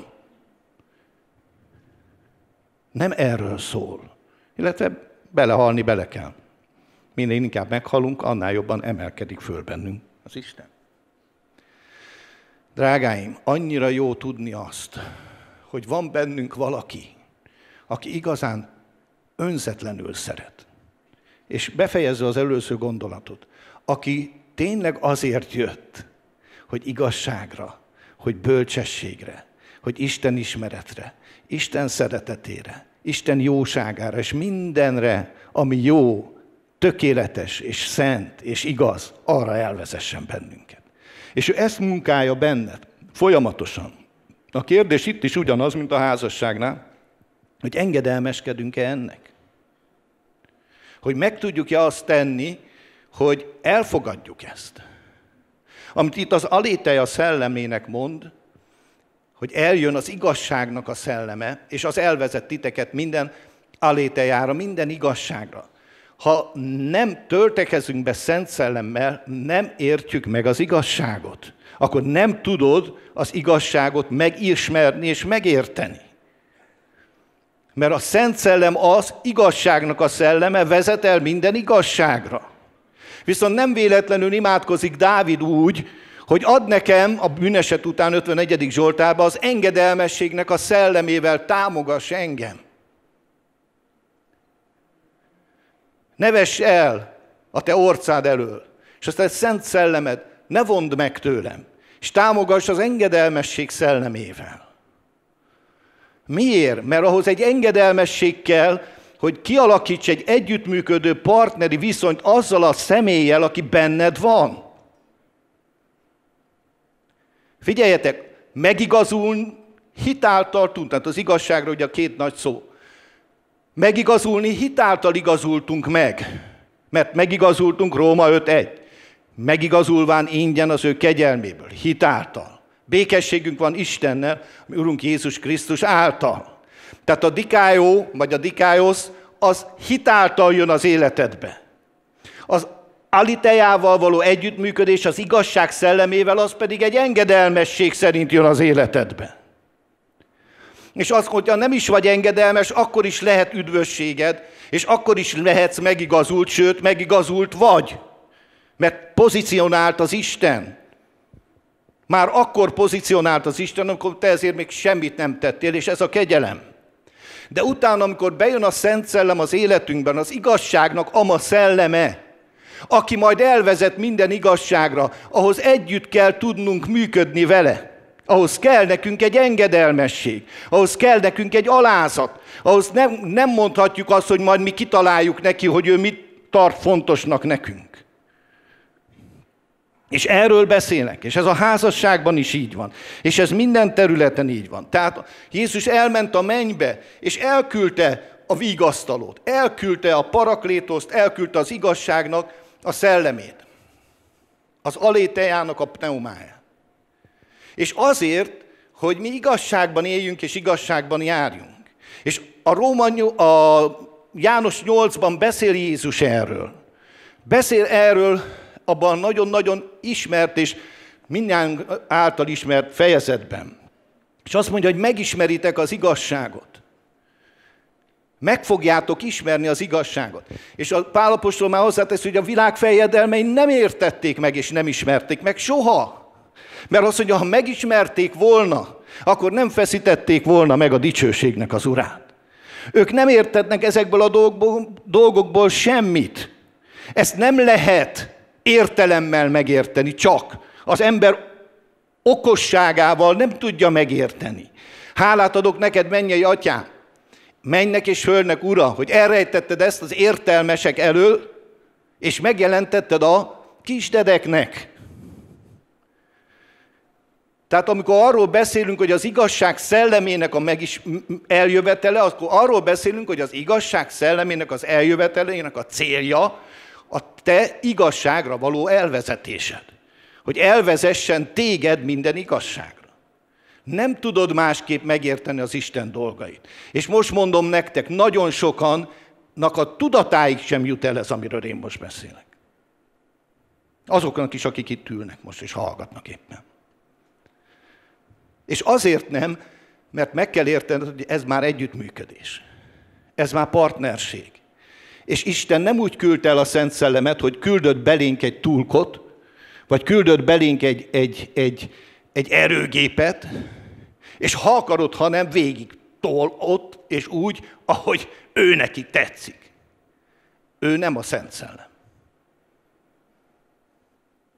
Nem erről szól. Illetve belehalni bele kell. Minél inkább meghalunk, annál jobban emelkedik föl bennünk az Isten. Drágáim, annyira jó tudni azt, hogy van bennünk valaki, aki igazán önzetlenül szeret. És befejezve az előző gondolatot, aki tényleg azért jött, hogy igazságra, hogy bölcsességre, hogy Isten ismeretre, Isten szeretetére, Isten jóságára, és mindenre, ami jó, tökéletes, és szent, és igaz, arra elvezessen bennünket. És ő ezt munkálja benned, folyamatosan. A kérdés itt is ugyanaz, mint a házasságnál, hogy engedelmeskedünk-e ennek? Hogy meg tudjuk-e azt tenni, hogy elfogadjuk ezt. Amit itt az aléteia szellemének mond, hogy eljön az igazságnak a szelleme, és az elvezet titeket minden aléteiára, minden igazságra. Ha nem töltekezünk be Szent Szellemmel, nem értjük meg az igazságot. Akkor nem tudod az igazságot megismerni és megérteni. Mert a Szent Szellem az igazságnak a szelleme, vezet el minden igazságra. Viszont nem véletlenül imádkozik Dávid úgy, hogy ad nekem a bűneset után 51. Zsoltárban az engedelmességnek a szellemével támogass engem. Ne vess el a te orcád elől, és azt a Szent Szellemed ne vond meg tőlem, és támogass az engedelmesség szellemével. Miért? Mert ahhoz egy engedelmesség kell, hogy kialakíts egy együttműködő partneri viszonyt azzal a személlyel, aki benned van. Figyeljetek, megigazulni hitáltal tudunk, tehát az igazságra ugye a két nagy szó. Megigazulni hitáltal igazultunk meg, mert megigazultunk Róma 5.1. Megigazulván ingyen az ő kegyelméből, hitáltal. Békességünk van Istennel, Urunk Jézus Krisztus által. Tehát a dikájó, vagy a dikájosz, az hitáltal jön az életedbe. Az alitejával való együttműködés, az igazság szellemével, az pedig egy engedelmesség szerint jön az életedbe. És az, hogyha nem is vagy engedelmes, akkor is lehet üdvösséged, és akkor is lehetsz megigazult, sőt, megigazult vagy. Mert pozícionált az Isten. Már akkor pozícionált az Isten, amikor te ezért még semmit nem tettél, és ez a kegyelem. De utána, amikor bejön a Szent Szellem az életünkben, az igazságnak ama szelleme, aki majd elvezet minden igazságra, ahhoz együtt kell tudnunk működni vele. Ahhoz kell nekünk egy engedelmesség, ahhoz kell nekünk egy alázat, ahhoz nem mondhatjuk azt, hogy majd mi kitaláljuk neki, hogy ő mit tart fontosnak nekünk. És erről beszélek, és ez a házasságban is így van, és ez minden területen így van. Tehát Jézus elment a mennybe, és elküldte a vigasztalót, elküldte a paraklétoszt, elküldte az igazságnak a szellemét, az alétejának a pneumáját. És azért, hogy mi igazságban éljünk és igazságban járjunk. És a János 8-ban beszél Jézus erről. Beszél erről abban nagyon-nagyon ismert és mindjárt által ismert fejezetben. És azt mondja, hogy megismeritek az igazságot. Meg fogjátok ismerni az igazságot. És a Pál apostol már hozzátesz, hogy a világ fejedelmei nem értették meg és nem ismerték meg soha. Mert azt mondja, ha megismerték volna, akkor nem feszítették volna meg a dicsőségnek az urát. Ők nem értetnek ezekből a dolgokból semmit. Ezt nem lehet értelemmel megérteni, csak az ember okosságával nem tudja megérteni. Hálát adok neked, mennyei atyám, mennek és földnek ura, hogy elrejtetted ezt az értelmesek elől, és megjelentetted a kisdedeknek. Tehát amikor arról beszélünk, hogy az igazság szellemének a eljövetele, akkor arról beszélünk, hogy az igazság szellemének az eljövetelének a célja a te igazságra való elvezetésed. Hogy elvezessen téged minden igazságra. Nem tudod másképp megérteni az Isten dolgait. És most mondom nektek, nagyon sokannak a tudatáig sem jut el ez, amiről én most beszélek. Azoknak is, akik itt ülnek most és hallgatnak éppen. És azért nem, mert meg kell értened, hogy ez már együttműködés. Ez már partnerség. És Isten nem úgy küldte el a Szent Szellemet, hogy küldött belénk egy tulkot, vagy küldött belénk egy erőgépet, és ha akarod, hanem végig tol ott, és úgy, ahogy ő neki tetszik. Ő nem a Szent Szellem.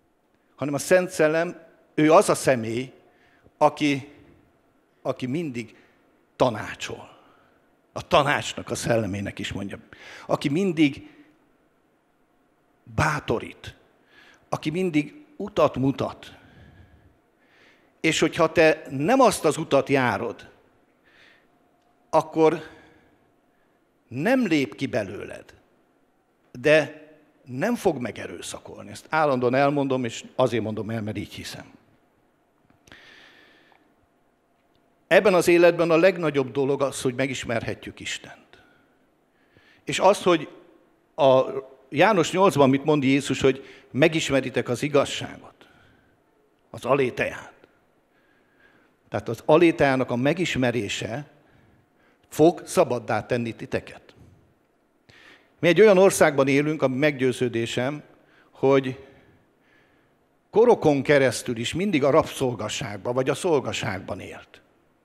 hanem a Szent Szellem, ő az a személy, aki mindig tanácsol. A tanácsnak a szellemének is mondja. Aki mindig bátorít. Aki mindig utat mutat. És hogyha te nem azt az utat járod, akkor nem lép ki belőled, de nem fog megerőszakolni. Ezt állandóan elmondom, és azért mondom el, mert így hiszem. Ebben az életben a legnagyobb dolog az, hogy megismerhetjük Istent. És az, hogy a János 8-ban mit mond Jézus, hogy megismeritek az igazságot, az aléteát. Tehát az aléteának a megismerése fog szabaddá tenni titeket. Mi egy olyan országban élünk, ami meggyőződésem, hogy korokon keresztül is mindig a rabszolgaságban vagy a szolgaságban élt.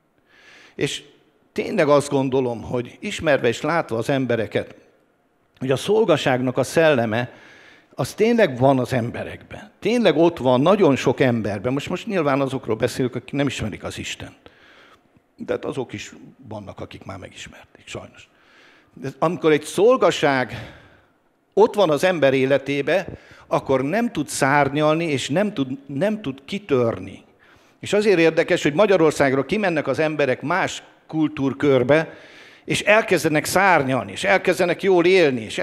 És tényleg azt gondolom, hogy ismerve és látva az embereket, hogy a szolgaságnak a szelleme, az tényleg van az emberekben. Tényleg ott van nagyon sok emberben. Most nyilván azokról beszélünk, akik nem ismerik az Istent. De azok is vannak, akik már megismerték, sajnos. De amikor egy szolgaság ott van az ember életébe, akkor nem tud szárnyalni, és nem tud kitörni. És azért érdekes, hogy Magyarországra kimennek az emberek más kultúrkörbe, és elkezdenek szárnyalni, és elkezdenek jól élni, és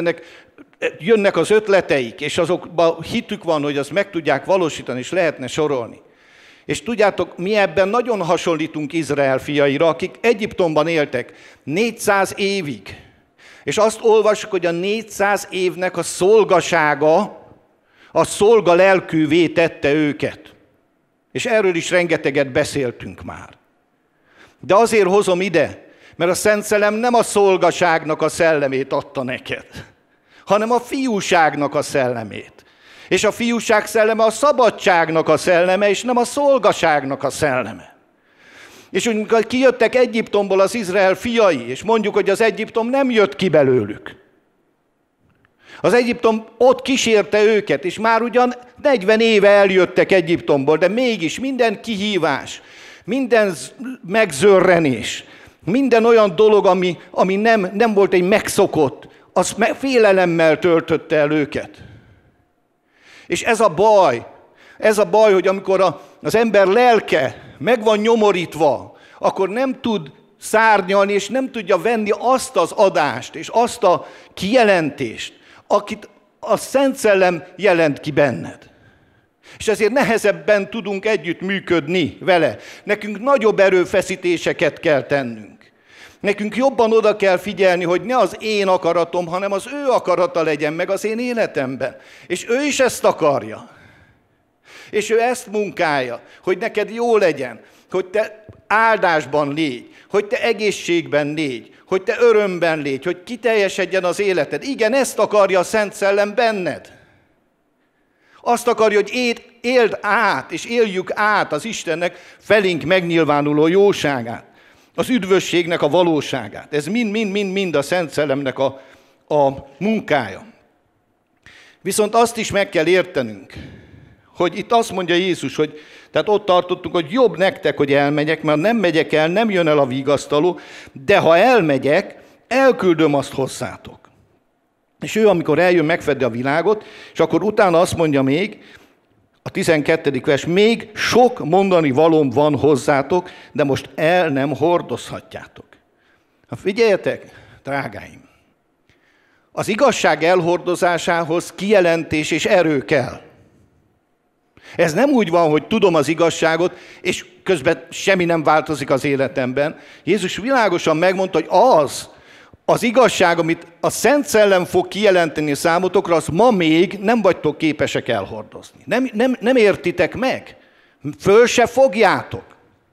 jönnek az ötleteik, és azokban hitük van, hogy azt meg tudják valósítani, és lehetne sorolni. És tudjátok, mi ebben nagyon hasonlítunk Izrael fiaira, akik Egyiptomban éltek 400 évig. És azt olvassuk, hogy a 400 évnek a szolgasága, a szolga lelkűvé tette őket. És erről is rengeteget beszéltünk már. De azért hozom ide, mert a Szent Szellem nem a szolgaságnak a szellemét adta neked, hanem a fiúságnak a szellemét. És a fiúság szelleme a szabadságnak a szelleme, és nem a szolgaságnak a szelleme. És amikor kijöttek Egyiptomból az Izrael fiai, és mondjuk, hogy az Egyiptom nem jött ki belőlük. Az Egyiptom ott kísérte őket, és már ugyan 40 éve eljöttek Egyiptomból, de mégis minden kihívás, minden megzörrenés, minden olyan dolog, ami nem volt egy megszokott, az félelemmel töltötte el őket. És ez a baj, hogy amikor az ember lelke meg van nyomorítva, akkor nem tud szárnyalni, és nem tudja venni azt az adást, és azt a kijelentést, akit a Szent Szellem jelent ki benned. És ezért nehezebben tudunk együtt működni vele. Nekünk nagyobb erőfeszítéseket kell tennünk. Nekünk jobban oda kell figyelni, hogy ne az én akaratom, hanem az ő akarata legyen meg az én életemben. És ő is ezt akarja. És ő ezt munkálja, hogy neked jó legyen, hogy te áldásban légy, hogy te egészségben légy, hogy te örömben légy, hogy kiteljesedjen az életed. Igen, ezt akarja a Szent Szellem benned. Azt akarja, hogy éld át, és éljük át az Istennek felénk megnyilvánuló jóságát. Az üdvösségnek a valóságát. Ez mind a Szent Szellemnek a munkája. Viszont azt is meg kell értenünk, hogy itt azt mondja Jézus, hogy tehát ott tartottunk, hogy jobb nektek, hogy elmegyek, mert nem megyek el, nem jön el a vigasztaló, de ha elmegyek, elküldöm azt hozzátok. És ő, amikor eljön, megfedi a világot, és akkor utána azt mondja még, a 12. vers, még sok mondani valóm van hozzátok, de most el nem hordozhatjátok. Figyeljetek, drágáim! Az igazság elhordozásához kijelentés és erő kell. Ez nem úgy van, hogy tudom az igazságot, és közben semmi nem változik az életemben. Jézus világosan megmondta, hogy az igazság, amit a Szent Szellem fog kijelenteni számotokra, az ma még nem vagytok képesek elhordozni. Nem értitek meg. Föl se fogjátok.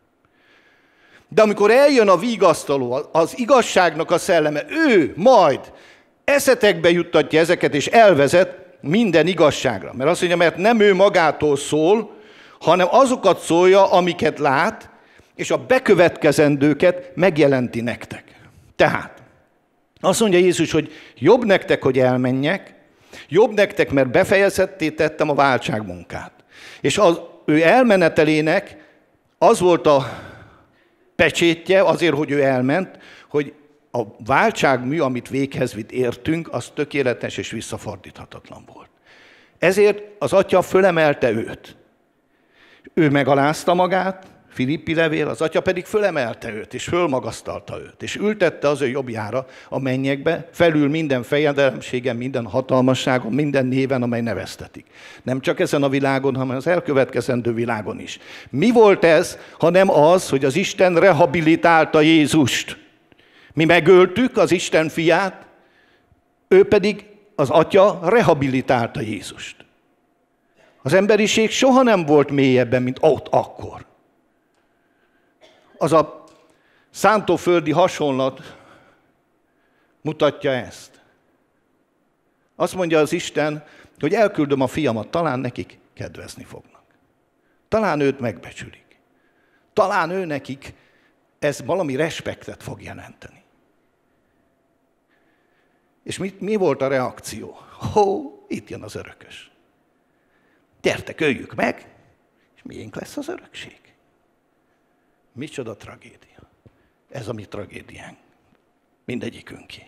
De amikor eljön a vigasztaló, az igazságnak a szelleme, ő majd eszetekbe juttatja ezeket, és elvezet minden igazságra. Mert azt mondja, mert nem ő magától szól, hanem azokat szólja, amiket lát, és a bekövetkezendőket megjelenti nektek. Tehát azt mondja Jézus, hogy jobb nektek, hogy elmenjek, jobb nektek, mert befejezhetté tettem a váltságmunkát. És az ő elmenetelének az volt a pecsétje, azért, hogy ő elment, hogy a váltságmű, amit véghez vitt értünk, az tökéletes és visszafordíthatatlan volt. Ezért az atya fölemelte őt. Ő megalázta magát, Filippi levél, az atya pedig fölemelte őt, és fölmagasztalta őt, és ültette az ő jobbjára a mennyekbe, felül minden fejedelemségen, minden hatalmasságon, minden néven, amely neveztetik. Nem csak ezen a világon, hanem az elkövetkezendő világon is. Mi volt ez, hanem az, hogy az Isten rehabilitálta Jézust. Mi megöltük az Isten fiát, ő pedig, az atya rehabilitálta Jézust. Az emberiség soha nem volt mélyebben, mint ott akkor. Az a szántóföldi hasonlat mutatja ezt. Azt mondja az Isten, hogy elküldöm a fiamat, talán nekik kedvezni fognak. Talán őt megbecsülik. Talán ő nekik ez valami respektet fog jelenteni. És mi volt a reakció? Itt jön az örökös. Gyertek, öljük meg, és miénk lesz az örökség. Micsoda tragédia. Ez a mi tragédiánk. Mindegyikünké.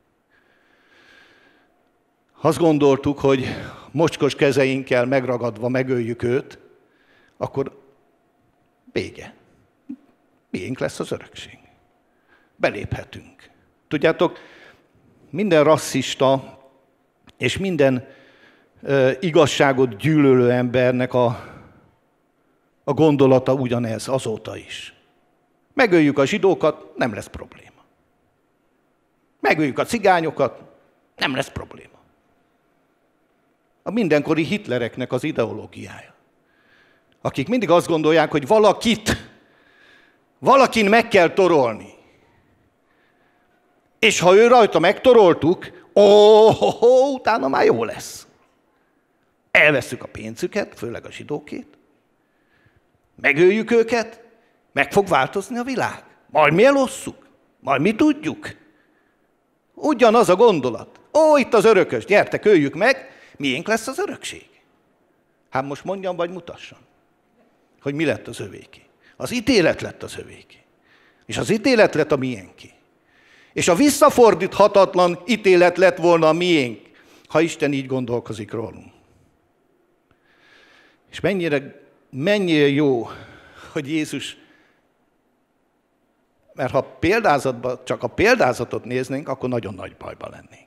Azt gondoltuk, hogy mocskos kezeinkkel megragadva megöljük őt, akkor vége. Miénk lesz az örökség. Beléphetünk. Tudjátok, minden rasszista és minden igazságot gyűlölő embernek a gondolata ugyanez azóta is. Megöljük a zsidókat, nem lesz probléma. Megöljük a cigányokat, nem lesz probléma. A mindenkori Hitlereknek az ideológiája. Akik mindig azt gondolják, hogy valakin meg kell torolni. És ha ő rajta megtoroltuk, utána már jó lesz. Elvesszük a pénzüket, főleg a zsidókét, megöljük őket, meg fog változni a világ. Majd mi elosszuk, majd mi tudjuk. Ugyanaz a gondolat. Itt az örökös, gyertek, öljük meg, miénk lesz az örökség. Hát most mondjam, vagy mutassam, hogy mi lett az övéké. Az ítélet lett az övéké. És az ítélet lett a miénké. És a visszafordíthatatlan ítélet lett volna a miénk, ha Isten így gondolkozik rólunk. És mennyire jó, hogy Jézus, mert ha csak a példázatot néznénk, akkor nagyon nagy bajba lennénk.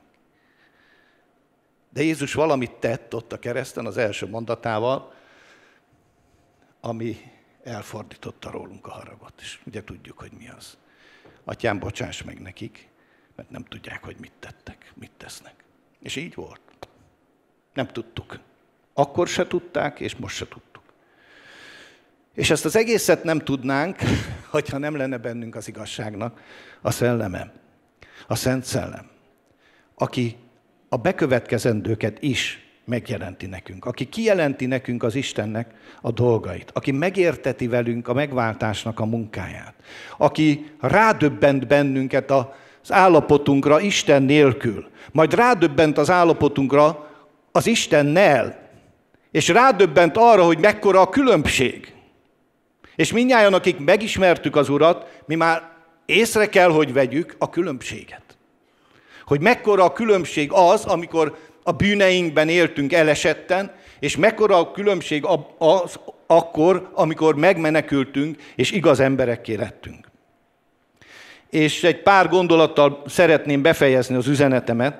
De Jézus valamit tett ott a kereszten az első mondatával, ami elfordította rólunk a haragot. És ugye tudjuk, hogy mi az. Atyám, bocsáss meg nekik, mert nem tudják, hogy mit tettek, mit tesznek. És így volt. Nem tudtuk. Akkor se tudták, és most se tudtuk. És ezt az egészet nem tudnánk, hogyha nem lenne bennünk az igazságnak a szelleme, a Szent Szellem, aki a bekövetkezendőket is megjelenti nekünk, aki kijelenti nekünk az Istennek a dolgait, aki megérteti velünk a megváltásnak a munkáját, aki rádöbbent bennünket az állapotunkra Isten nélkül, majd rádöbbent az állapotunkra az Istennel, és rádöbbent arra, hogy mekkora a különbség. És mindnyájan, akik megismertük az Urat, mi már észre kell, hogy vegyük a különbséget. Hogy mekkora a különbség az, amikor a bűneinkben éltünk elesetten, és mekkora a különbség az akkor, amikor megmenekültünk, és igaz emberekké lettünk. És egy pár gondolattal szeretném befejezni az üzenetemet,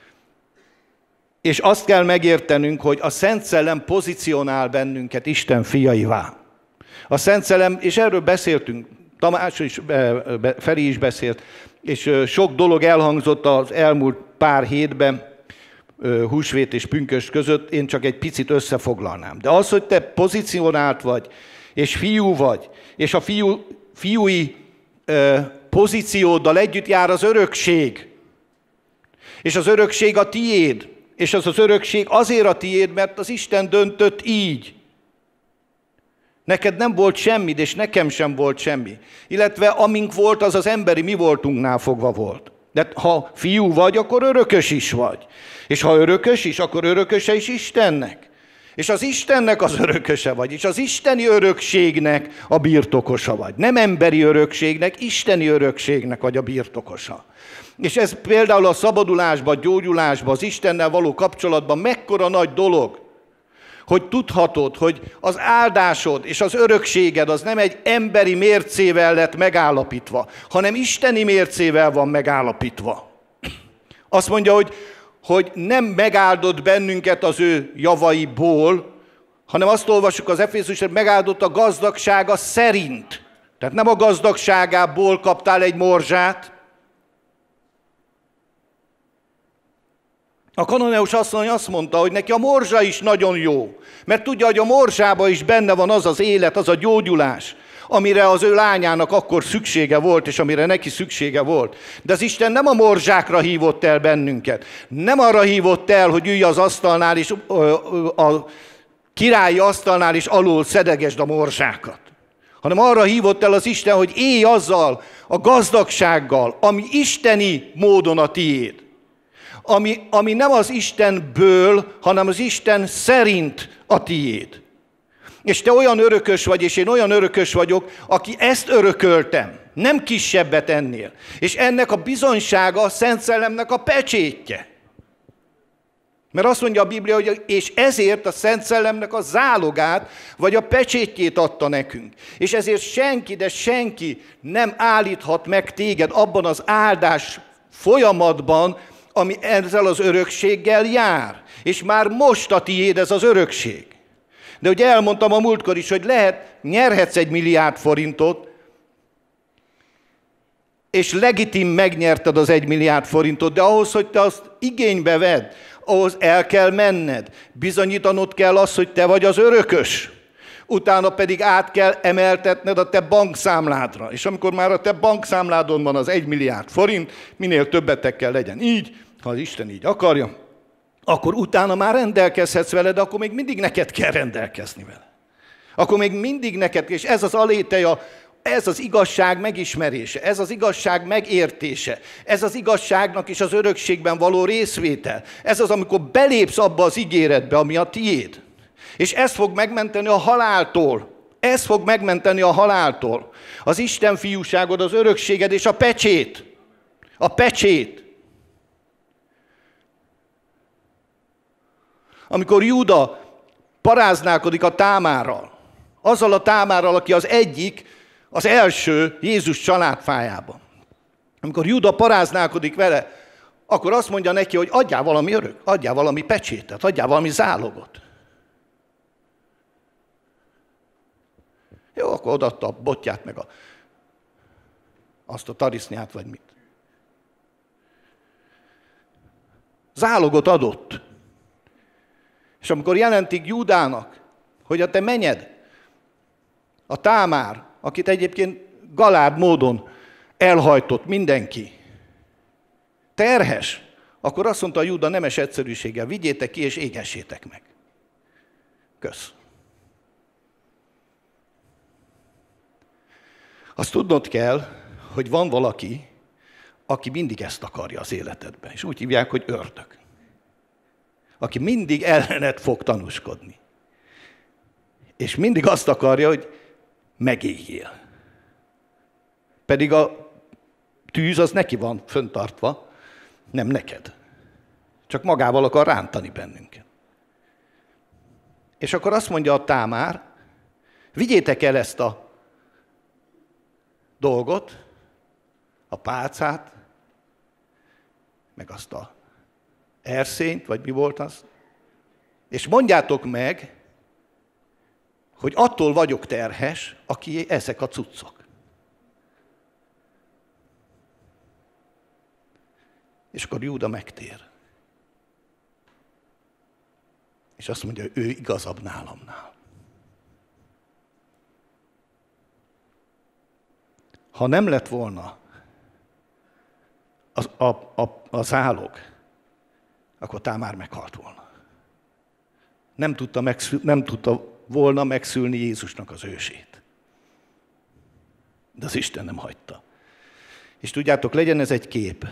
és azt kell megértenünk, hogy a Szent Szellem pozícionál bennünket Isten fiaivá. A Szent Szellem, és erről beszéltünk, Tamás is, Feri is beszélt, és sok dolog elhangzott az elmúlt pár hétben, húsvét és pünkösd között, én csak egy picit összefoglalnám. De az, hogy te pozícionált vagy, és fiú vagy, és a fiúi pozícióddal együtt jár az örökség, és az örökség a tiéd, és az örökség azért a tiéd, mert az Isten döntött így. Neked nem volt semmid, és nekem sem volt semmi. Illetve amink volt, az az emberi mi voltunknál fogva volt. De ha fiú vagy, akkor örökös is vagy. És ha örökös is, akkor örököse is Istennek. És az Istennek az örököse vagy, és az isteni örökségnek a birtokosa vagy. Nem emberi örökségnek, isteni örökségnek vagy a birtokosa. És ez például a szabadulásban, gyógyulásban, az Istennel való kapcsolatban mekkora nagy dolog, hogy tudhatod, hogy az áldásod és az örökséged az nem egy emberi mércével lett megállapítva, hanem isteni mércével van megállapítva. Azt mondja, hogy nem megáldott bennünket az ő javaiból, hanem azt olvassuk az Efézusban, hogy megáldott a gazdagsága szerint. Tehát nem a gazdagságából kaptál egy morzsát. A Kanoneus asszony azt mondta, hogy neki a morzsa is nagyon jó, mert tudja, hogy a morzsában is benne van az az élet, az a gyógyulás, amire az ő lányának akkor szüksége volt, és amire neki szüksége volt. De az Isten nem a morzsákra hívott el bennünket. Nem arra hívott el, hogy ülj az asztalnál, és a királyi asztalnál, és alul szedegesd a morzsákat. Hanem arra hívott el az Isten, hogy élj azzal a gazdagsággal, ami isteni módon a tiéd. Ami nem az Istenből, hanem az Isten szerint a tiéd. És te olyan örökös vagy, és én olyan örökös vagyok, aki ezt örököltem, nem kisebbet ennél. És ennek a bizonysága a Szent Szellemnek a pecsétje. Mert azt mondja a Biblia, hogy és ezért a Szent Szellemnek a zálogát, vagy a pecsétjét adta nekünk. És ezért senki, de senki nem állíthat meg téged abban az áldás folyamatban, ami ezzel az örökséggel jár. És már most a tiéd ez az örökség. De ugye elmondtam a múltkor is, hogy nyerhetsz 1 milliárd forintot, és legitim megnyerted az 1 milliárd forintot, de ahhoz, hogy te azt igénybe vedd, ahhoz el kell menned. Bizonyítanod kell azt, hogy te vagy az örökös. Utána pedig át kell emeltetned a te bankszámládra. És amikor már a te bankszámládon van az 1 milliárd forint, minél többetekkel legyen így, ha az Isten így akarja, akkor utána már rendelkezhetsz vele, de akkor még mindig neked kell rendelkezni vele. Akkor még mindig neked, és ez az aléteja, ez az igazság megismerése, ez az igazság megértése, ez az igazságnak és az örökségben való részvétel. Ez az, amikor belépsz abba az ígéretbe, ami a tiéd. És ez fog megmenteni a haláltól. Ez fog megmenteni a haláltól. Az Isten fiúságod, az örökséged és a pecsét. A pecsét. Amikor Júda paráználkodik a Támárral, azzal a Támárral, aki az első Jézus családfájában. Amikor Júda paráználkodik vele, akkor azt mondja neki, hogy adjál valami adjál valami pecsétet, adjál valami zálogot. Jó, akkor odaadta a botját, meg azt a tarisznyát, vagy mit. Zálogot adott. És amikor jelentik Júdának, hogy a te menyed, a Támár, akit egyébként galárd módon elhajtott mindenki, terhes, akkor azt mondta a Júda nemes egyszerűséggel, vigyétek ki és égessétek meg. Kösz. Azt tudnod kell, hogy van valaki, aki mindig ezt akarja az életedben, és úgy hívják, hogy ördög. Aki mindig ellened fog tanúskodni. És mindig azt akarja, hogy megéljél. Pedig a tűz az neki van föntartva, nem neked. Csak magával akar rántani bennünket. És akkor azt mondja a Támár, vigyétek el ezt a dolgot, a pálcát, meg azt a erszényt, vagy mi volt az, és mondjátok meg, hogy attól vagyok terhes, aki ezek a cuccok. És akkor Júda megtér. És azt mondja, hogy ő igazabb nálamnál. Ha nem lett volna a zálog, akkor Támár meghalt volna. Nem tudta volna megszülni Jézusnak az ősét. De az Isten nem hagyta. És tudjátok, legyen ez egy kép,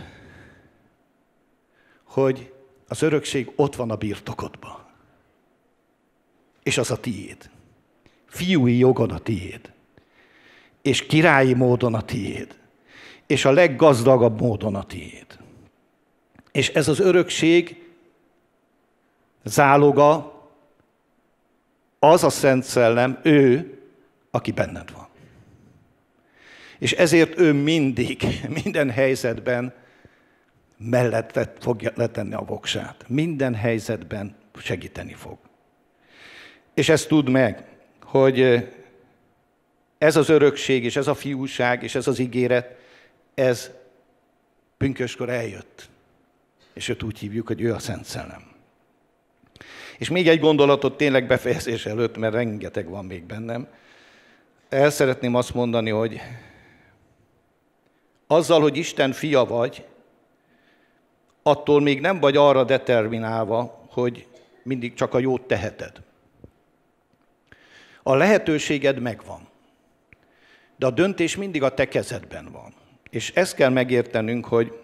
hogy az örökség ott van a birtokodban. és az a tiéd. Fiúi jogon a tiéd. És királyi módon a tiéd. És a leggazdagabb módon a tiéd. És ez az örökség záloga, az a Szent Szellem, ő, aki benned van. És ezért ő mindig, minden helyzetben mellett fogja letenni a voksát. Minden helyzetben segíteni fog. És ezt tudd meg, hogy ez az örökség, és ez a fiúság, és ez az ígéret, ez pünköskor eljött. És őt úgy hívjuk, hogy ő a Szent Szellem. És még egy gondolatot tényleg befejezés előtt, mert rengeteg van még bennem. El szeretném azt mondani, hogy azzal, hogy Isten fia vagy, attól még nem vagy arra determinálva, hogy mindig csak a jót teheted. A lehetőséged megvan, de a döntés mindig a te kezedben van. És ezt kell megértenünk, hogy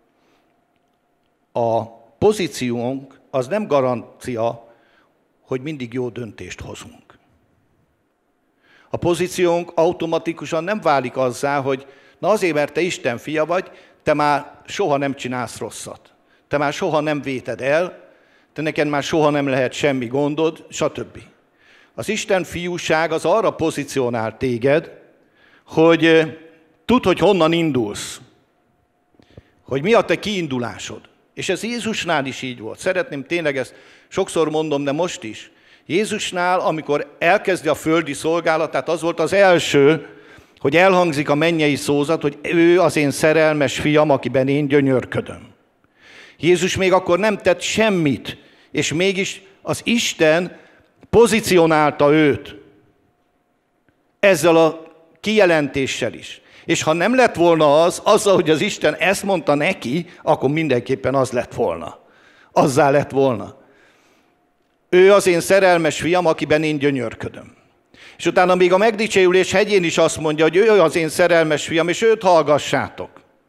a pozíciónk az nem garancia, hogy mindig jó döntést hozunk. A pozíciónk automatikusan nem válik azzá, hogy na azért, mert te Isten fia vagy, te már soha nem csinálsz rosszat. Te már soha nem véted el, te neked már soha nem lehet semmi gondod, stb. Az Isten fiúság az arra pozícionál téged, hogy tudd, hogy honnan indulsz. Hogy mi a te kiindulásod. És ez Jézusnál is így volt. Szeretném tényleg ezt, sokszor mondom, de most is. Jézusnál, amikor elkezdi a földi szolgálatát, az volt az első, hogy elhangzik a mennyei szózat, hogy ő az én szerelmes fiam, akiben én gyönyörködöm. Jézus még akkor nem tett semmit, és mégis az Isten pozícionálta őt ezzel a kijelentéssel is. És ha nem lett volna azzal, hogy az Isten ezt mondta neki, akkor mindenképpen az lett volna. Azzá lett volna. Ő az én szerelmes fiam, akiben én gyönyörködöm. És utána még a megdicsőülés hegyén is azt mondja, hogy ő az én szerelmes fiam, és őt hallgassátok.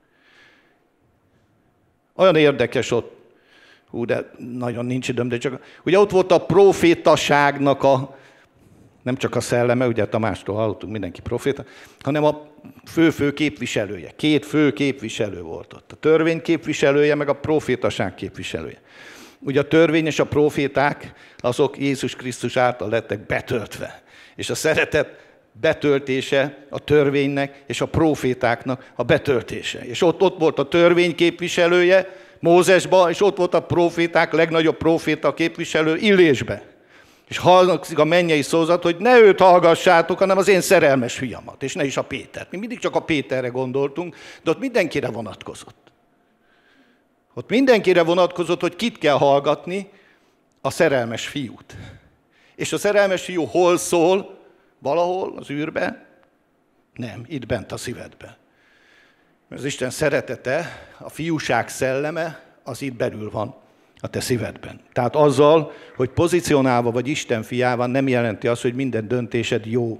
Olyan érdekes ott, de nagyon nincs időm, de csak, ugye ott volt a profétaságnak nem csak a szelleme, ugye Tamástól hallottunk, mindenki proféta, hanem a fő képviselője. Két fő képviselő volt ott. A törvény képviselője, meg a profétaság képviselője. Ugye a törvény és a proféták, azok Jézus Krisztus által lettek betöltve. És a szeretet betöltése a törvénynek és a profétáknak a betöltése. És ott volt a törvény képviselője Mózesba, és ott volt a proféták legnagyobb proféta képviselő Illésbe. És hallgatszik a mennyei szózat, hogy ne őt hallgassátok, hanem az én szerelmes fiamat, és ne is a Pétert. Mi mindig csak a Péterre gondoltunk, de ott mindenkire vonatkozott. Ott mindenkire vonatkozott, hogy kit kell hallgatni, a szerelmes fiút. És a szerelmes fiú hol szól? Valahol az űrbe? Nem, itt bent a szívedbe. Az Isten szeretete, a fiúság szelleme, az itt belül van a te szívedben. Tehát azzal, hogy pozícionálva vagy Isten fiával, nem jelenti azt, hogy minden döntésed jó.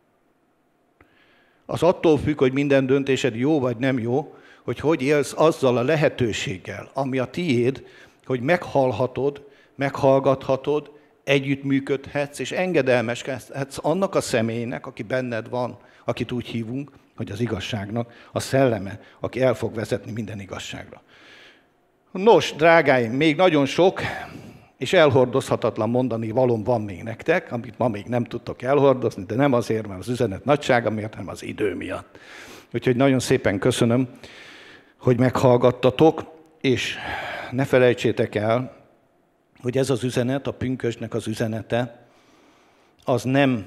Az attól függ, hogy minden döntésed jó vagy nem jó, hogy élsz azzal a lehetőséggel, ami a tiéd, hogy meghallhatod, meghallgathatod, együttműködhetsz, és engedelmeskedhetsz annak a személynek, aki benned van, akit úgy hívunk, hogy az igazságnak a szelleme, aki el fog vezetni minden igazságra. Nos, drágáim, még nagyon sok és elhordozhatatlan mondani valóm van még nektek, amit ma még nem tudtok elhordozni, de nem azért, mert az üzenet nagysága miatt, hanem az idő miatt. Úgyhogy nagyon szépen köszönöm, hogy meghallgattatok, és ne felejtsétek el, hogy ez az üzenet, a pünkösdnek az üzenete, az nem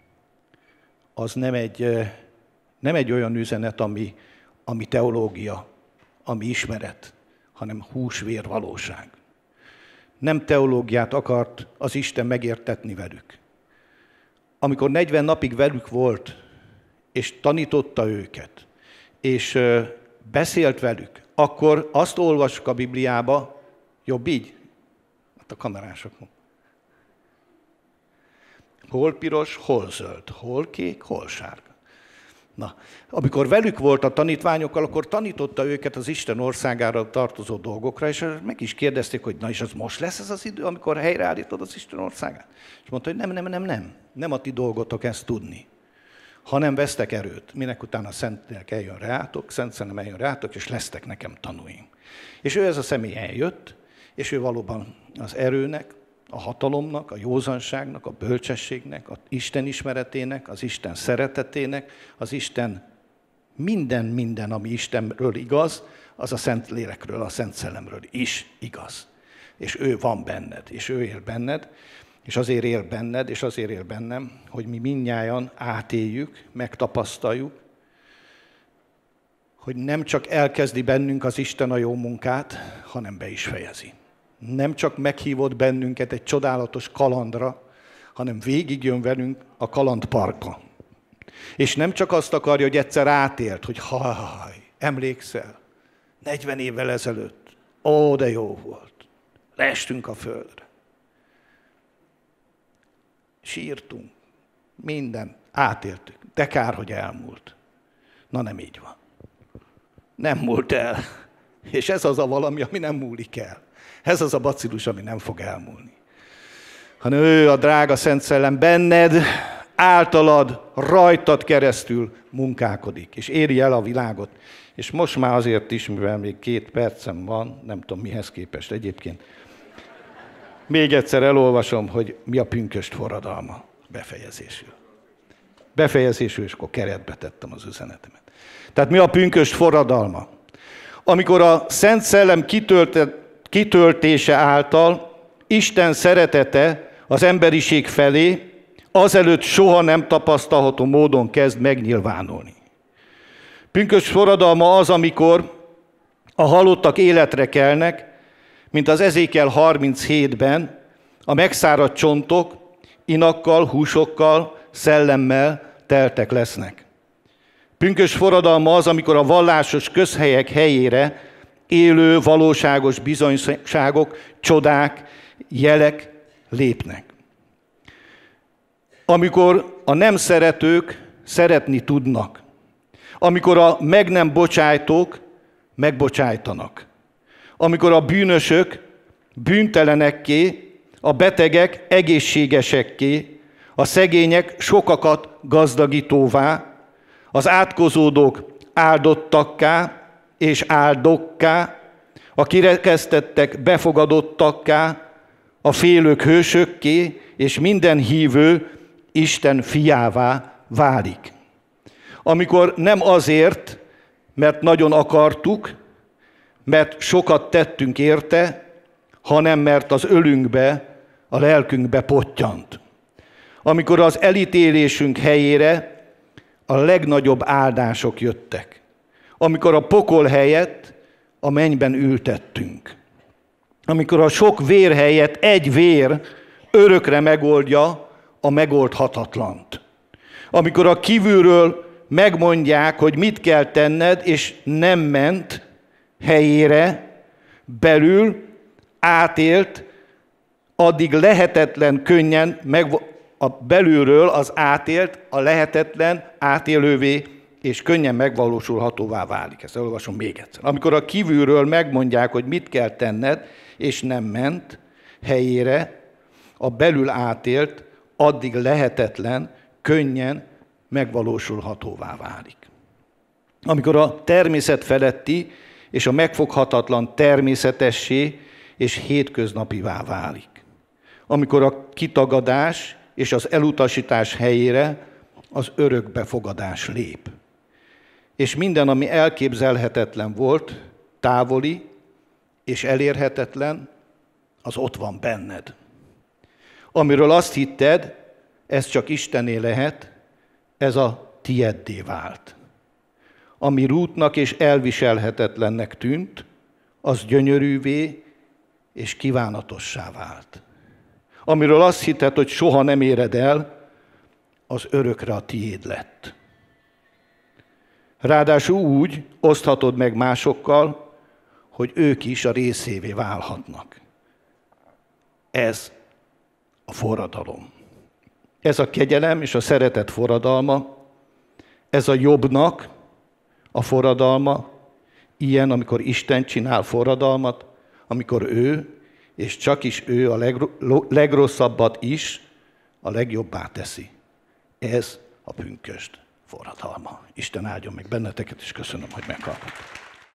egy olyan üzenet, ami teológia, ami ismeret, hanem hús-vér valóság. Nem teológiát akart az Isten megértetni velük. Amikor 40 napig velük volt, és tanította őket, és beszélt velük, akkor azt olvassuk a Bibliába, jobb így? Hát a kamerások. Hol piros, hol zöld, hol kék, hol sárga. Na, amikor velük volt a tanítványokkal, akkor tanította őket az Isten országára tartozó dolgokra, és meg is kérdezték, hogy na és az most lesz ez az idő, amikor helyreállítod az Isten országát? És mondta, hogy nem a ti dolgotok ezt tudni, hanem vesztek erőt. Minek utána a Szentlélek eljön rátok, Szent Szellem eljön rátok, és lesztek nekem tanúim. És ő ez a személy eljött, és ő valóban az erőnek, a hatalomnak, a józanságnak, a bölcsességnek, az Isten ismeretének, az Isten szeretetének, az Isten minden, ami Istenről igaz, az a Szent Lélekről, a Szent Szellemről is igaz. És ő van benned, és ő él benned, és azért él benned, és azért él bennem, hogy mi mindnyájan átéljük, megtapasztaljuk, hogy nem csak elkezdi bennünk az Isten a jó munkát, hanem be is fejezi. Nem csak meghívott bennünket egy csodálatos kalandra, hanem végigjön velünk a kalandparkba. És nem csak azt akarja, hogy egyszer átélt, hogy emlékszel, 40 évvel ezelőtt, ó, de jó volt, leestünk a földre. Sírtunk, minden, átéltük, de kár, hogy elmúlt. Na nem így van. Nem múlt el. És ez az a valami, ami nem múlik el. Ez az a bacillus, ami nem fog elmúlni. Hanem ő, a drága Szent Szellem benned, általad, rajtad keresztül munkálkodik, és éri el a világot. És most már azért is, mivel még 2 percem van, nem tudom mihez képest egyébként, még egyszer elolvasom, hogy mi a pünkösd forradalma befejezésül. Befejezésül, és akkor keretbe tettem az üzenetemet. Tehát mi a pünkösd forradalma? Amikor a Szent Szellem kitöltése által Isten szeretete az emberiség felé azelőtt soha nem tapasztalható módon kezd megnyilvánulni. Pünkösd forradalma az, amikor a halottak életre kelnek, mint az Ezékiel 37-ben a megszáradt csontok inakkal, húsokkal, szellemmel teltek lesznek. Pünkösd forradalma az, amikor a vallásos közhelyek helyére élő, valóságos bizonyságok, csodák, jelek lépnek. Amikor a nem szeretők szeretni tudnak. Amikor a meg nem bocsájtók megbocsájtanak. Amikor a bűnösök bűntelenekké, a betegek egészségesekké, a szegények sokakat gazdagítóvá, az átkozódók áldottakká és áldokká, a kirekesztettek befogadottakká, a félők hősökké, és minden hívő Isten fiává válik. Amikor nem azért, mert nagyon akartuk, mert sokat tettünk érte, hanem mert az ölünkbe, a lelkünkbe pottyant. Amikor az elítélésünk helyére a legnagyobb áldások jöttek. Amikor a pokol helyett a mennyben ültettünk. Amikor a sok vér helyett egy vér örökre megoldja a megoldhatatlant. Amikor a kívülről megmondják, hogy mit kell tenned, és nem ment helyére, belül átélt, addig lehetetlen könnyen, a belülről az átélt, a lehetetlen átélővé és könnyen megvalósulhatóvá válik. Ezt elolvasom még egyszer. Amikor a kívülről megmondják, hogy mit kell tenned, és nem ment helyére, a belül átélt, addig lehetetlen, könnyen megvalósulhatóvá válik. Amikor a természet feletti és a megfoghatatlan természetessé és hétköznapivá válik. Amikor a kitagadás és az elutasítás helyére az örökbefogadás lép. És minden, ami elképzelhetetlen volt, távoli és elérhetetlen, az ott van benned. Amiről azt hitted, ez csak Istené lehet, ez a tieddé vált. Ami rútnak és elviselhetetlennek tűnt, az gyönyörűvé és kívánatossá vált. Amiről azt hitted, hogy soha nem éred el, az örökre a tiéd lett. Ráadásul úgy oszthatod meg másokkal, hogy ők is a részévé válhatnak. Ez a forradalom. Ez a kegyelem és a szeretet forradalma, Ez a Jobbnak a forradalma, ilyen, amikor Isten csinál forradalmat, amikor ő, és csak is ő a legrosszabbat is a legjobbá teszi. Ez a pünkösd forradalma. Isten áldjon meg benneteket, és köszönöm, hogy meghallgattak.